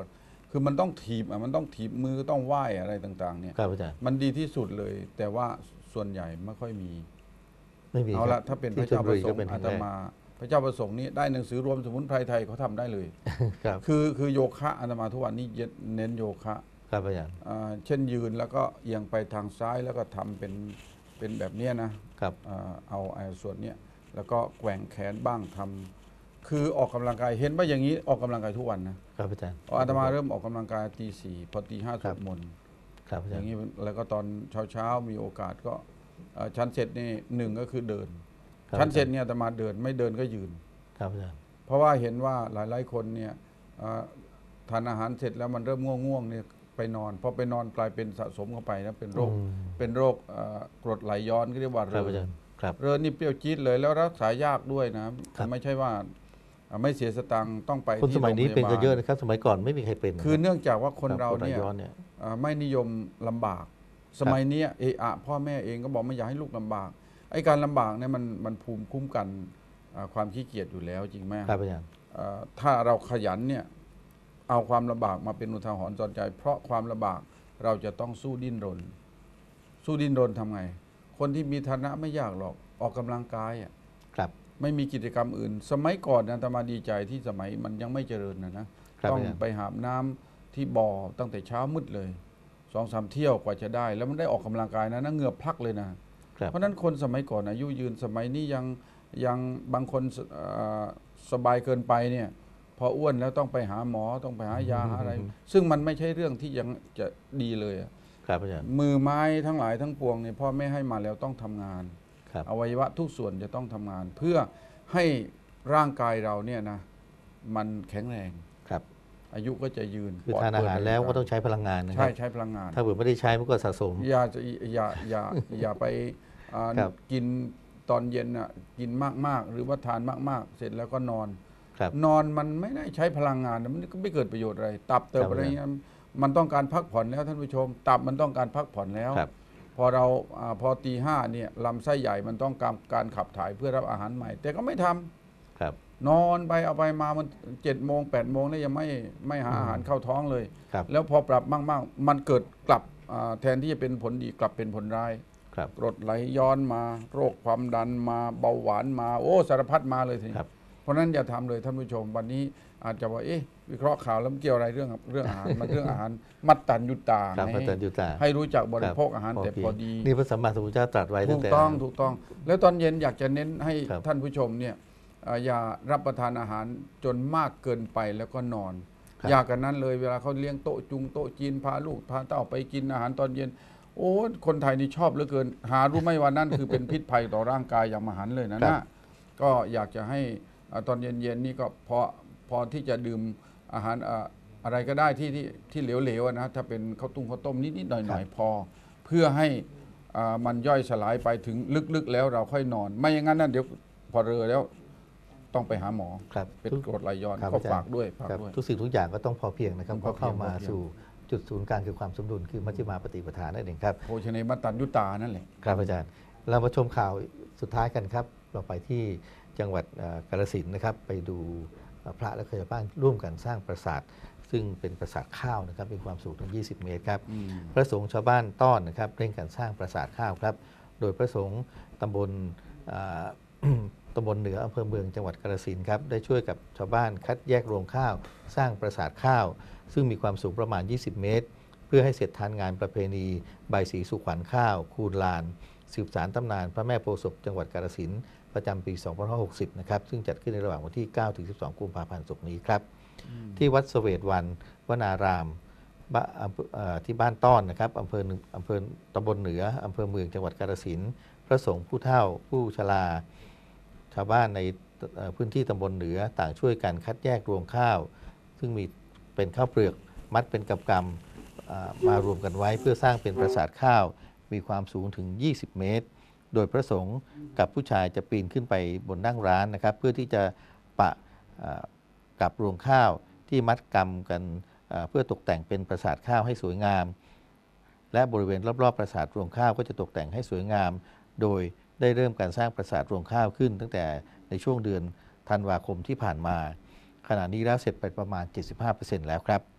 คือมันต้องถีบอ่ะมันต้องถีบมือต้องไหว้อะไรต่างๆเนี่ยครับอาจารย์มันดีที่สุดเลย แต่ว่าส่วนใหญ่ไม่ค่อยมีไม่มีเอาคละบถ้าเป็นพที่ระเจ้าประสชลบุงก็ค์นอาแห่ตงแรกมา พระเจ้าประสงค์นี้ได้หนังสือรวมสมุนไพรไทยเขาทำได้เลยครับคือคือโยคะอาตมาทุกวันนี้เน้นโยคะครับอาจารย์อ่าเช่นยืนแล้วก็เอียงไปทางซ้ายแล้วก็ทำเป็นเป็นแบบเนี้ยนะครับ อ่าเอาไอ้ส่วนเนี้ยแล้วก็แกว่งแขนบ้างทำคือออกกำลังกายเห็นว่าอย่างนี้ออกกำลังกายทุกวันนะครับอาจารย์อาตมาเริ่มออกกำลังกายตีสี่พอตีห้าสครัวบดมนต์ครับอาอจารย่างย์นี้แล้วก็ตอนเช้าเช้าๆมีโอกาสก็เอ่อชั้นเสร็จนี่หนึ่งก็คือเดินครับชั้นเสร็จเนี่ยอาตมาเดินไม่เดินก็ยืนครับอาจารย์เพราะว่าเห็นว่าหลายๆคนเนี่ยเอ่อทานอาหารเสร็จแล้วมันเริ่มง่วงๆเนี่ยไปนอนพอไปนอนกลายเป็นสะสมเข้าไปนะเป็นโรคอืมเป็นโรคเอ่อกรดไหลย้อนก็เรียกว่าคเรรับออาจารย์ครับเรอนี่เปรี้ยวจี๊ดเลยแล้วรักษายากด้วยนะครับ ไม่ใช่ว่าอ่าไม่เสียสตังค์ต้องไปคนที่สมัยนี้โรงพเป็นยากันบาลเยอะนะครับ สมัยก่อนไม่มีใครเป็นคือเนื่องจากว่าคนบเรากดไหลเนี่ยย้อนเนี่ยอ่าไม่นิยมลำบาก สมัยเนี้ยเอะอะพ่อแม่เองก็บอกไม่อยากให้ลูกลำบากไอ้การลำบากเนี่ยมันมันภูมิคุ้มกันอ่าความขี้เกียจอยู่แล้วจริงไหมครับอาจารย์อ่าถ้าเราขยันเนี่ยเอาความลำบากมาเป็นอุทาหรณ์สอนใจ เพราะความลำบากเราจะต้องสู้ดิ้นรน สู้ดิ้นรนทำไง คนที่มีฐานะไม่ยากหรอกออกกำลังกายอ่ะครับไม่มีกิจกรรมอื่น สมัยก่อนนะอาตมาดีใจที่สมัยมันยังไม่เจริญนะนะครับ ต้องอาจารย์ไปหาบน้ำที่บ่อตั้งแต่เช้ามืดเลยสองสามเที่ยวกว่าจะได้ แล้วมันได้ออกกำลังกายนะนะเหงื่อพลักเลยนะครับเพราะฉะนั้นคนสมัยก่อนอายุยืนสมัยนี้ยังยังบางคนสเอ่อสบายเกินไปเนี่ยพออ้วนแล้วต้องไปหาหมอต้องไปหายาหาอะไร ซึ่งมันไม่ใช่เรื่องที่ยังจะดีเลยอะครับอาจารย์มือไม้ทั้งหลายทั้งปวงเนี่ยพ่อไม่ให้มาแล้วต้องทำงานครับอวัยวะทุกส่วนจะต้องทำงาน เพื่อให้ร่างกายเราเนี่ยนะมันแข็งแรงครับอายุก็จะยืนคือปลดทานอาหารเปลื้ยแล้วก็ต้องใช้พลังงานนะคใช่รับใช้พลังงานถ้าเผื่อไม่ได้ใช้มันก็สะสมอย่าจะอย่าอย่าอย่าไปอ่าครับกินตอนเย็นอ่ะกินมากๆ หรือว่าทานมากๆ เสร็จแล้วก็นอนครับนอนมันไม่ได้ใช้พลังงานมันก็ไม่เกิดประโยชน์อะไร ตับเติบครับอะไรเงี้ยมันต้องการพักผ่อนแล้วท่านผู้ชม ตับมันต้องการพักผ่อนแล้วครับพอเราอาพอตีห้าเนี่ยลำไส้ใหญ่มันต้องการการขับถ่ายเพื่อรับอาหารใหม่ แต่ก็ไม่ทำครับนอนไปเอาไปมามันเจ็ดโมงแปดโมงเนี่ยยังไม่ไม่หาอาหารเข้าท้องเลยครับแล้วพอปรับมากๆ มันเกิดกลับอ่าแทนที่จะเป็นผลดีกลับเป็นผลร้ายครับกรดไหลย้อนมาโรคความดันมาเบาหวานมาโอ้สารพัดมาเลยทีนี้ครับเพราะฉะนั้นอย่าทำเลยท่านผู้ชมวันนี้อาจจะว่าเอ๊ะวิเคราะห์ข่าวแล้วมันเกี่ยวอะไรเรื่องเรื่องอาหาร มันเรื่องอาหารมัตตัญญุตาครับไงพระอาจารย์ยุตาให้รู้จักบริโภคอาหารแต่พอดีนี่พระสัมมาสัมพุทธเจ้าตรัสไว้ตั้ถูงกแต่ต้องถูกต้อง แล้วตอนเย็นอยากจะเน้นให้ครับท่านผู้ชมเนี่ยเอ่ออย่ารับประทานอาหารจนมากเกินไปแล้วก็นอนครับอยากกันนั้นเลยเวลาเขาเลี้ยงโต๊ะจุงโต๊ะจีนพาลูกพาเต้าไปกินอาหารตอนเย็น โอ้คนไทยนี่ชอบเหลือเกิน หารู้ไหมว่านั่นคือเป็นพิษภัยต่อร่างกายอย่างมหันต์เลยนะครันะบก็อยากจะให้อ่าตอนเย็นๆนี่ก็พอพอที่จะดื่มอาหารอ่าอะไรก็ได้ที่ที่ที่เหลวๆอะนะถ้าเป็นข้าวตุ้งข้าวต้มนิดๆหน่อยๆพอ เพื่อให้อ่ามันย่อยสลายไปถึงลึกๆแล้วเราค่อยนอน ไม่อย่างนั้นนะเดี๋ยวพอเรอแล้วต้องไปหาหมอครับเป็นทุกกรดไหลย้อนครับก็อาจารย์ฝากด้วยฝากครับด้วยทุกสิ่งทุกอย่างก็ต้องพอเพียงนะครับต้องพก็อเพียงเข้ามาพอเพียงสู่จุดศูนย์กลางคือความสมดุลคือมัชฌิมาปฏิปทานนั่นเองครับโภชเนมัตตัญญุตานั่นแหละครับอาจารย์เรามาชมข่าวสุดท้ายกันครับ เราไปที่จังหวัดเอ่อกาฬสินธุ์นะครับ ไปดูเอ่อพระและชาวบ้านร่วมกันสร้างปราสาท ซึ่งเป็นปราสาทข้าวนะครับมีความสูงถึง ยี่สิบ เมตรครับอืมพระสงฆ์ชาวบ้านต้อนนะครับเร่งการสร้างปราสาทข้าวครับ โดยพระสงฆ์ตำบลอ่า ตำบลเหนืออำเภอเมืองจังหวัดกาฬสินธุ์ครับได้ช่วยกับชาวบ้านคัดแยกรวงข้าว สร้างปราสาทข้าว ซึ่งมีความสูงประมาณ ยี่สิบ เมตร เพื่อให้เสร็จทันงานประเพณีใบายสีสุขวัญข้าว คูณลาน สืบสารตำนานพระแม่โพธิ์ศพจังหวัดกาฬสินธุ์ประจำปี สองพันห้าร้อยหกสิบ นะครับ ซึ่งจัดขึ้นในระหว่างวันที่ เก้าถึงสิบสอง กุมภาพันธ์ศกนี้ครับ ที่วัดเสวตวันวนารามบ้าอำเภอเอ่อที่บ้านต้อนนะครับอำเภอหนึ่งอำเภอตำบลเหนืออำเภอเมืองจังหวัดกาฬสินธุ์พระสงฆ์ผู้เฒ่าผู้ชราชาวบ้านในเอ่อพื้นที่ตำบลเหนือต่างช่วยกันคัดแยกรวงข้าว ซึ่งมีเป็นข้าวเปลือกมัดเป็นกำกำอ่ามารวมกันไว้เพื่อสร้างเป็นปราสาทข้าว มีความสูงถึง ยี่สิบ เมตร โดยพระสงฆ์กับผู้ชายจะปีนขึ้นไปบนนั่งร้านนะครับ เพื่อที่จะปะอ่ากับรวงข้าวที่มัดกำกันอ่าเพื่อตกแต่งเป็นปราสาทข้าวให้สวยงาม และบริเวณรอบๆปราสาทรวงข้าวก็จะตกแต่งให้สวยงาม โดยได้เริ่มการสร้างปราสาทรวงข้าวขึ้น ตั้งแต่ในช่วงเดือนธันวาคมที่ผ่านมา ขณะนี้แล้วเสร็จไปประมาณ เจ็ดสิบห้าเปอร์เซ็นต์ แล้วครับ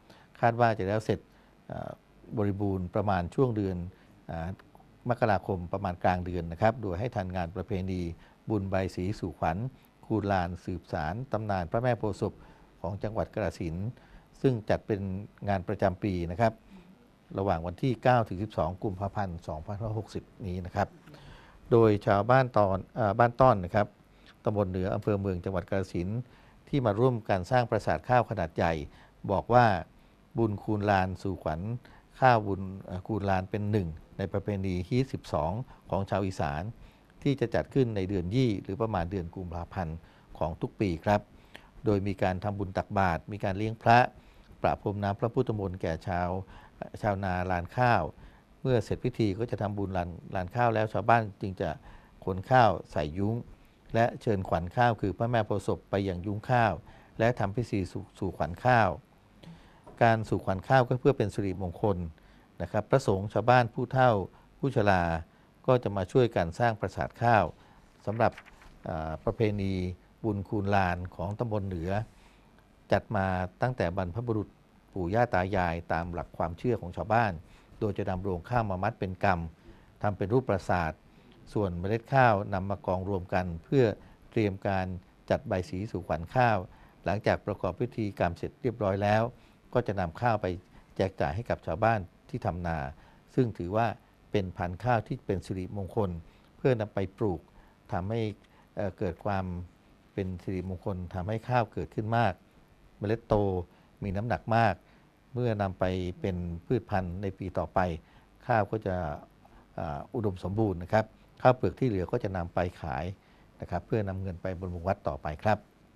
คาดว่าจะแล้วเสร็จบริบูรณ์ประมาณช่วงเดือนมกราคมประมาณกลางเดือนนะครับโดยให้ทันงานประเพณีบุญใบศรีสู่ขวัญคูลานสืบสารตำนานพระแม่โพธิ์ศพของจังหวัดกาฬสินธุ์ซึ่งจัดเป็นงานประจำปีนะครับระหว่างวันที่ เก้าถึงสิบสอง กุมภาพันธ์ สองพันห้าร้อยหกสิบ นี้นะครับโดยชาวบ้านตอนบ้านต้อนนะครับตำบลเหนืออำเภอเมืองจังหวัดกาฬสินธุ์ที่มาร่วมการสร้างปราสาทข้าวขนาดใหญ่บอกว่าบุญคูลลานสู่ขวัญข้าวบุญคูลลานเป็นหนึ่งในประเพณีฮีทสิบสองของชาวอีสานที่จะจัดขึ้นในเดือนยี่หรือประมาณเดือนกุมภาพันธ์ของทุกปีครับโดยมีการทำบุญตักบาตรมีการเลี้ยงพระประพรมน้ำพระพุทธมนต์แก่ชาวชาวนาลานข้าวเมื่อเสร็จพิธีก็จะทำบุญลานลานข้าวแล้วชาวบ้านจึงจะขนข้าวใส่ยุ้งและเชิญขวัญข้าวคือพระแม่โพธิ์ศพไปยังยุ้งข้าวและทำพิธีสสู่ขวัญข้าวการสู่ขวัญข้าวก็เพื่อเป็นสิริมงคลนะครับพระสงฆ์ชาวบ้านผู้เฒ่าผู้ชราก็จะมาช่วยกันสร้างปราสาทข้าวสำหรับประเพณีบุญคูลลานของตำบลเหนือจัดมาตั้งแต่บรรพบุรุษปู่ย่าตายายตามหลักความเชื่อของชาวบ้านโดยจะนำโรงข้าวมามัดเป็นกำทำเป็นรูปปราสาทส่วนเมล็ดข้าวนำมากองรวมกันเพื่อเตรียมการจัดใบสีสู่ขวัญข้าวหลังจากประกอบพิธีกรรมเสร็จเรียบร้อยแล้วก็จะนำข้าวไปแจกจ่ายให้กับชาวบ้านที่ทำนาซึ่งถือว่าเป็นพันธุ์ข้าวที่เป็นสิริมงคลเพื่อนำไปปลูกทำให้เอ่อเกิดความเป็นสิริมงคลทำให้ข้าวเกิดขึ้นมากเมล็ดโตมีน้ำหนักมากเมื่อนำไปเป็นพืชพันธุ์ในปีต่อไปข้าวก็จะอุดมสมบูรณ์นะครับข้าวเปลือกที่เหลือก็จะนำไปขายนะครับเพื่อนำเงินไปบำรุงวัดต่อไปครับ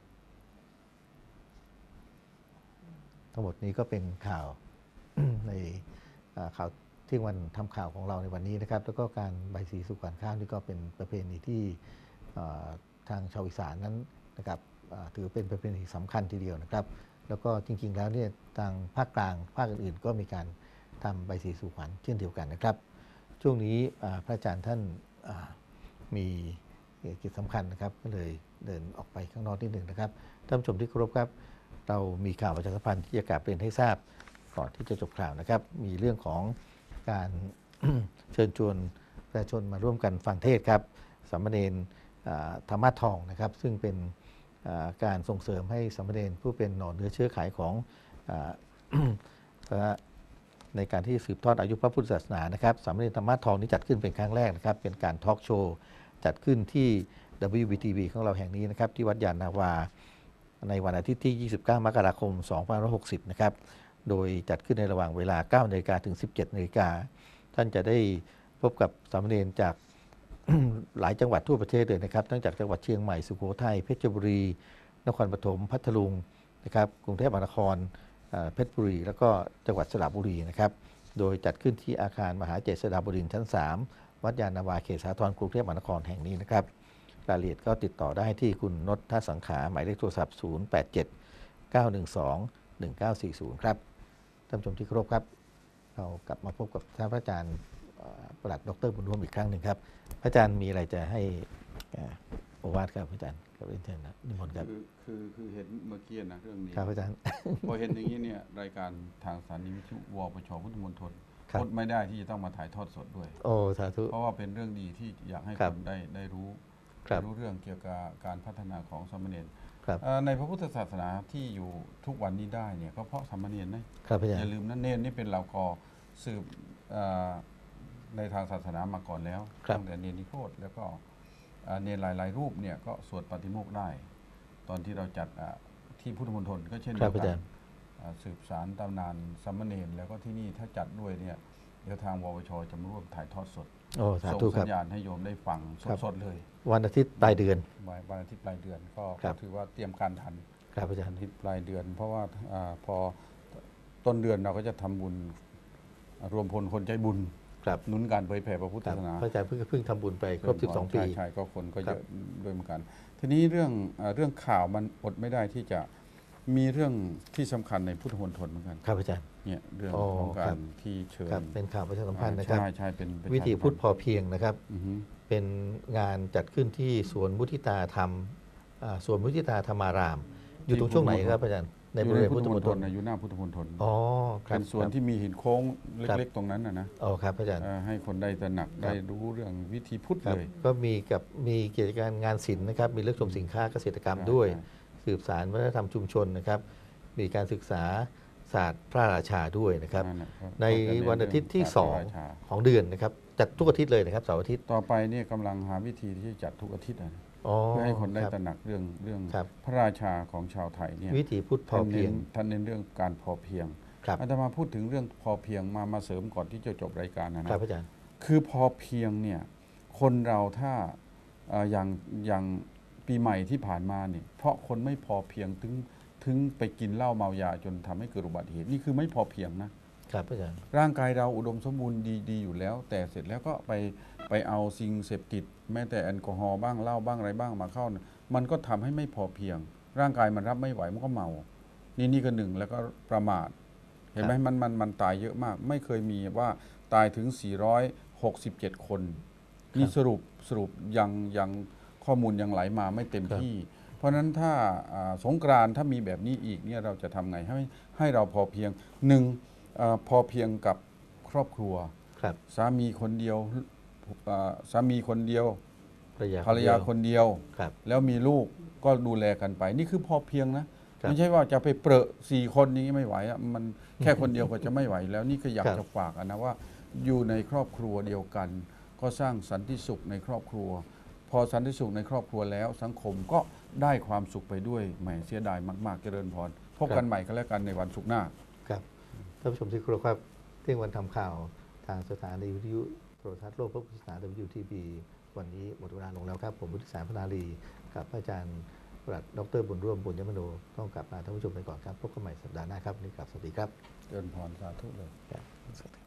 ทั้งหมดนี้ก็เป็นข่าว ในข่าวที่วันทำข่าวของเราในวันนี้นะครับแล้วก็การใบสีสู่ขวัญข้าวนี่ก็เป็นประเพณีที่ทางชาวอีสานนั้นนะครับถือเป็นประเพณีสำคัญทีเดียวนะครับแล้วก็จริงๆแล้วเนี่ยทางภาคกลางภาคอื่นๆก็มีการทำใบสีสู่ขวัญเช่นเดียวกันนะครับช่วงนี้พระอาจารย์ท่านมีกิจสำคัญนะครับก็เลยเดินออกไปข้างนอกนิดหนึ่งนะครับท่านผู้ชมที่เคารพครับเรามีข่าวประชาสัมพันธ์ที่จะกราบเรียนให้ทราบก่อนที่จะจบข่าวนะครับมีเรื่องของการ เชิญชวนประชาชนมาร่วมกันฟังเทศครับสามเณรธรรมะทองนะครับซึ่งเป็นการส่งเสริมให้สามเณรผู้เป็นหน่อเนื้อเชื้อไขของ ในการที่สืบทอดอายุพระพุทธศาสนานะครับสามเณรธรรมะทองนี้จัดขึ้นเป็นครั้งแรกนะครับเป็นการทอล์กโชว์จัดขึ้นที่ ดับเบิลยู บี ที วี ของเราแห่งนี้นะครับที่วัดยานนาวาในวันอาทิตย์ที่ยี่สิบเก้ามกราคมสองพันห้าร้อยหกสิบนะครับโดยจัดขึ้นในระหว่างเวลา เก้านาฬิกา ถึง สิบเจ็ดนาฬิกาท่านจะได้พบกับสามเณรจาก หลายจังหวัดทั่วประเทศเลยนะครับทั้งจากจังหวัดเชียงใหม่สุโขทัยเพชรบุรีนครปฐมพัทลุงนะครับกรุงเทพมหานครเพชรบุรีแล้วก็จังหวัดสระบุรีนะครับโดยจัดขึ้นที่อาคารมหาเจษฎาบดินทร์ชั้นสามวัดยานนาวาเขตสาทรกรุงเทพมหานครแห่งนี้นะครับรายละเอียดก็ติดต่อได้ที่คุณนชท่าสังขาหมายเลขโทรศัพท์ ศูนย์ แปด เจ็ด เก้า หนึ่ง สอง หนึ่ง เก้า สี่ ศูนย์ ครับท่านผู้ชมที่เคารพครับเรากลับมาพบกับท่านพระอาจารย์ปลัดดร.บุญร่วมอีกครั้งหนึ่งครับพระอาจารย์มีอะไรจะให้โอวาทครับพระอาจารย์ครับเรียนเชิญนะนิมนต์ครับคือคือคือเห็นเมื่อกี้นะเรื่องนี้ครับอาจารย์พอเห็นอย่างนี้เนี่ยรายการทางสถานีวิทยุวปชพุทธมณฑลอดไม่ได้ที่จะต้องมาถ่ายทอดสดด้วยโอ้สาธุเพราะว่าเป็นเรื่องดีที่อยากให้คนได้ได้รู้รู้เรื่องเกี่ยวกับการพัฒนาของสามเณรในพระพุทธศาสนาที่อยู่ทุกวันนี้ได้เนี่ยก็เพราะสามเณรนะครับอย่าลืมนะเณรนี่เป็นเหล่ากอสืบในทางศาสนามาก่อนแล้วตั้งแต่เนรนิโคธแล้วก็เนรหลายๆรูปเนี่ยก็สวดปาฏิโมกข์ได้ตอนที่เราจัดที่พุทธมณฑลก็เช่นเดียวกันสืบสารตำนานสามเณรแล้วก็ที่นี่ถ้าจัดด้วยเนี่ยเดี๋ยวทางวปชจะมาร่วมถ่ายทอดสดส่งสัญญาณให้โยมได้ฟังสดๆเลยวันอาทิตย์ปลายเดือนวันอาทิตย์ปลายเดือนก็ถือว่าเตรียมการทันครับอาจารย์อาทิตย์ปลายเดือนเพราะว่าพอต้นเดือนเราก็จะทำบุญรวมพลคนใจบุญหนุนการเผยแผ่พระพุทธศาสนาพระอาจารย์เพิ่งเพิ่งทำบุญไปครบสิบสองปีใช่ก็คนก็เยอะด้วยเหมือนกันทีนี้เรื่องเรื่องข่าวมันอดไม่ได้ที่จะมีเรื่องที่สำคัญในพุทธมณฑลเหมือนกันครับอาจารย์เนี่ยเรื่องของการที่เชิญเป็นข่าวประชาสัมพันธ์นะครับใช่ใช่เป็นวิถีพุทธพอเพียงนะครับเป็นงานจัดขึ้นที่สวนมุทิตาธรรมสวนมุทิตาธรรมารามอยู่ตรงช่วงไหนครับอาจารย์ในอบ ยู่ริในเวณพุพุททธธมมณณฑฑลลนะอยู่หน้าพุทธมณฑลอ๋อครับเป็นส่วนครับที่มีหินโค้งครับเล็ก ๆ ตรงนั้นนะนะอ๋อครับอาจารย์เอ่อให้คนได้ตระหนักครับได้รู้เรื่องวิธีพุทธครับเลยก็มีกับมีกิจการงานศิลป์นะครับมีเลือกชมสินค้าเกษตรกรรมใช่ด้วยใช่สืบสานวัฒนธรรมชุมชนนะครับ มีการศึกษาศาสตร์พระราชาด้วยนะครับนั่นแหละครับในก็จะวันอาทิตย์ที่เรื่องสองศาสตร์พระราชาของเดือนนะครับจัดทุกอาทิตย์เลยนะครับเสาร์อาทิตย์ต่อไปเนี่ยกำลังหาวิธีที่จะจัดทุกอาทิตย์นะอ๋อเพื่อให้คนได้รับตระหนักเรื่องเรื่องครับพระราชาของชาวไทยเนี่ยวิถีพุทธพอเพียงท่านเน้นเรื่องการพอเพียงครับอาตมาพูดถึงเรื่องพอเพียงมามาเสริมก่อนที่จะจบรายการนะคนะรับอาจารย์คือพอเพียงเนี่ยคนเราถ้าเอ่ออย่างอย่างปีใหม่ที่ผ่านมาเนี่ยเพราะคนไม่พอเพียงถึงถึงไปกินเหล้าเมายาจนทำให้เกิดอุบัติเหตุนี่คือไม่พอเพียงนะครับอาจารย์ร่างกายเราอุดมสมบูรณ์ดีดีอยู่แล้ว แต่เสร็จแล้วก็ไปไปเอาสิ่งเสพติด แม้แต่แอลกอฮอล์บ้างเหล้าบ้างอะไรบ้างมาเข้าเนี่ยมันก็ทำให้ไม่พอเพียง ร่างกายมันรับไม่ไหวมันก็เมา นี่นี่ก็หนึ่งแล้วก็ประมาทเห็นไหมมันมันมันตายเยอะมาก ไม่เคยมีว่าตายถึงสี่ร้อยหกสิบเจ็ดคน นี่สรุปสรุปยังยังข้อมูลยังไหลมาไม่เต็มที่ เพราะฉะนั้นถ้าอ่าสงกรานต์ถ้ามีแบบนี้อีกเนี่ยเราจะทำไงให้ให้เราพอเพียงหนึ่งเอ่อพอเพียงกับครอบครัวครับสามีคนเดียวอ่าสามีคนเดียวภรรยาภรรยาคนเดียวครับแล้วมีลูกก็ดูแลกันไป นี่คือพอเพียงนะครับไม่ใช่ว่าจะไปเปรอะสี่คนนี้ไม่ไหวอะมันแค่คนเดียวก็จะไม่ไหวแล้วนี่ก็อยากครับจะฝากอะนะว่าอยู่ในครอบครัวเดียวกัน ก็สร้างสันติสุขในครอบครัว พอสันติสุขในครอบครัวแล้ว สังคมก็ได้ความสุขไปด้วยแหมเสียดายมากๆเจริญพรพบกันใหม่ก็แล้วกันในวันศุกร์หน้าครับท่านผู้ชมที่เคารพครับเที่ยงวันทำข่าวทางสถานีวิทยุโทรทัศน์โลกพระพุทธศาสนา ดับเบิลยู ที บี วันนี้หมดเวลาลงแล้วครับ ผมวุฒิสารพนาลีกับอาจารย์ปลัดดรบุญร่วมบุญยมโนต้องกลับมาท่านผู้ชมไปก่อนครับพบกันใหม่สัปดาห์หน้าครับวันนี้กลับสวัสดีครับเจริญพรสาธุเลยครับสวัสดีครับ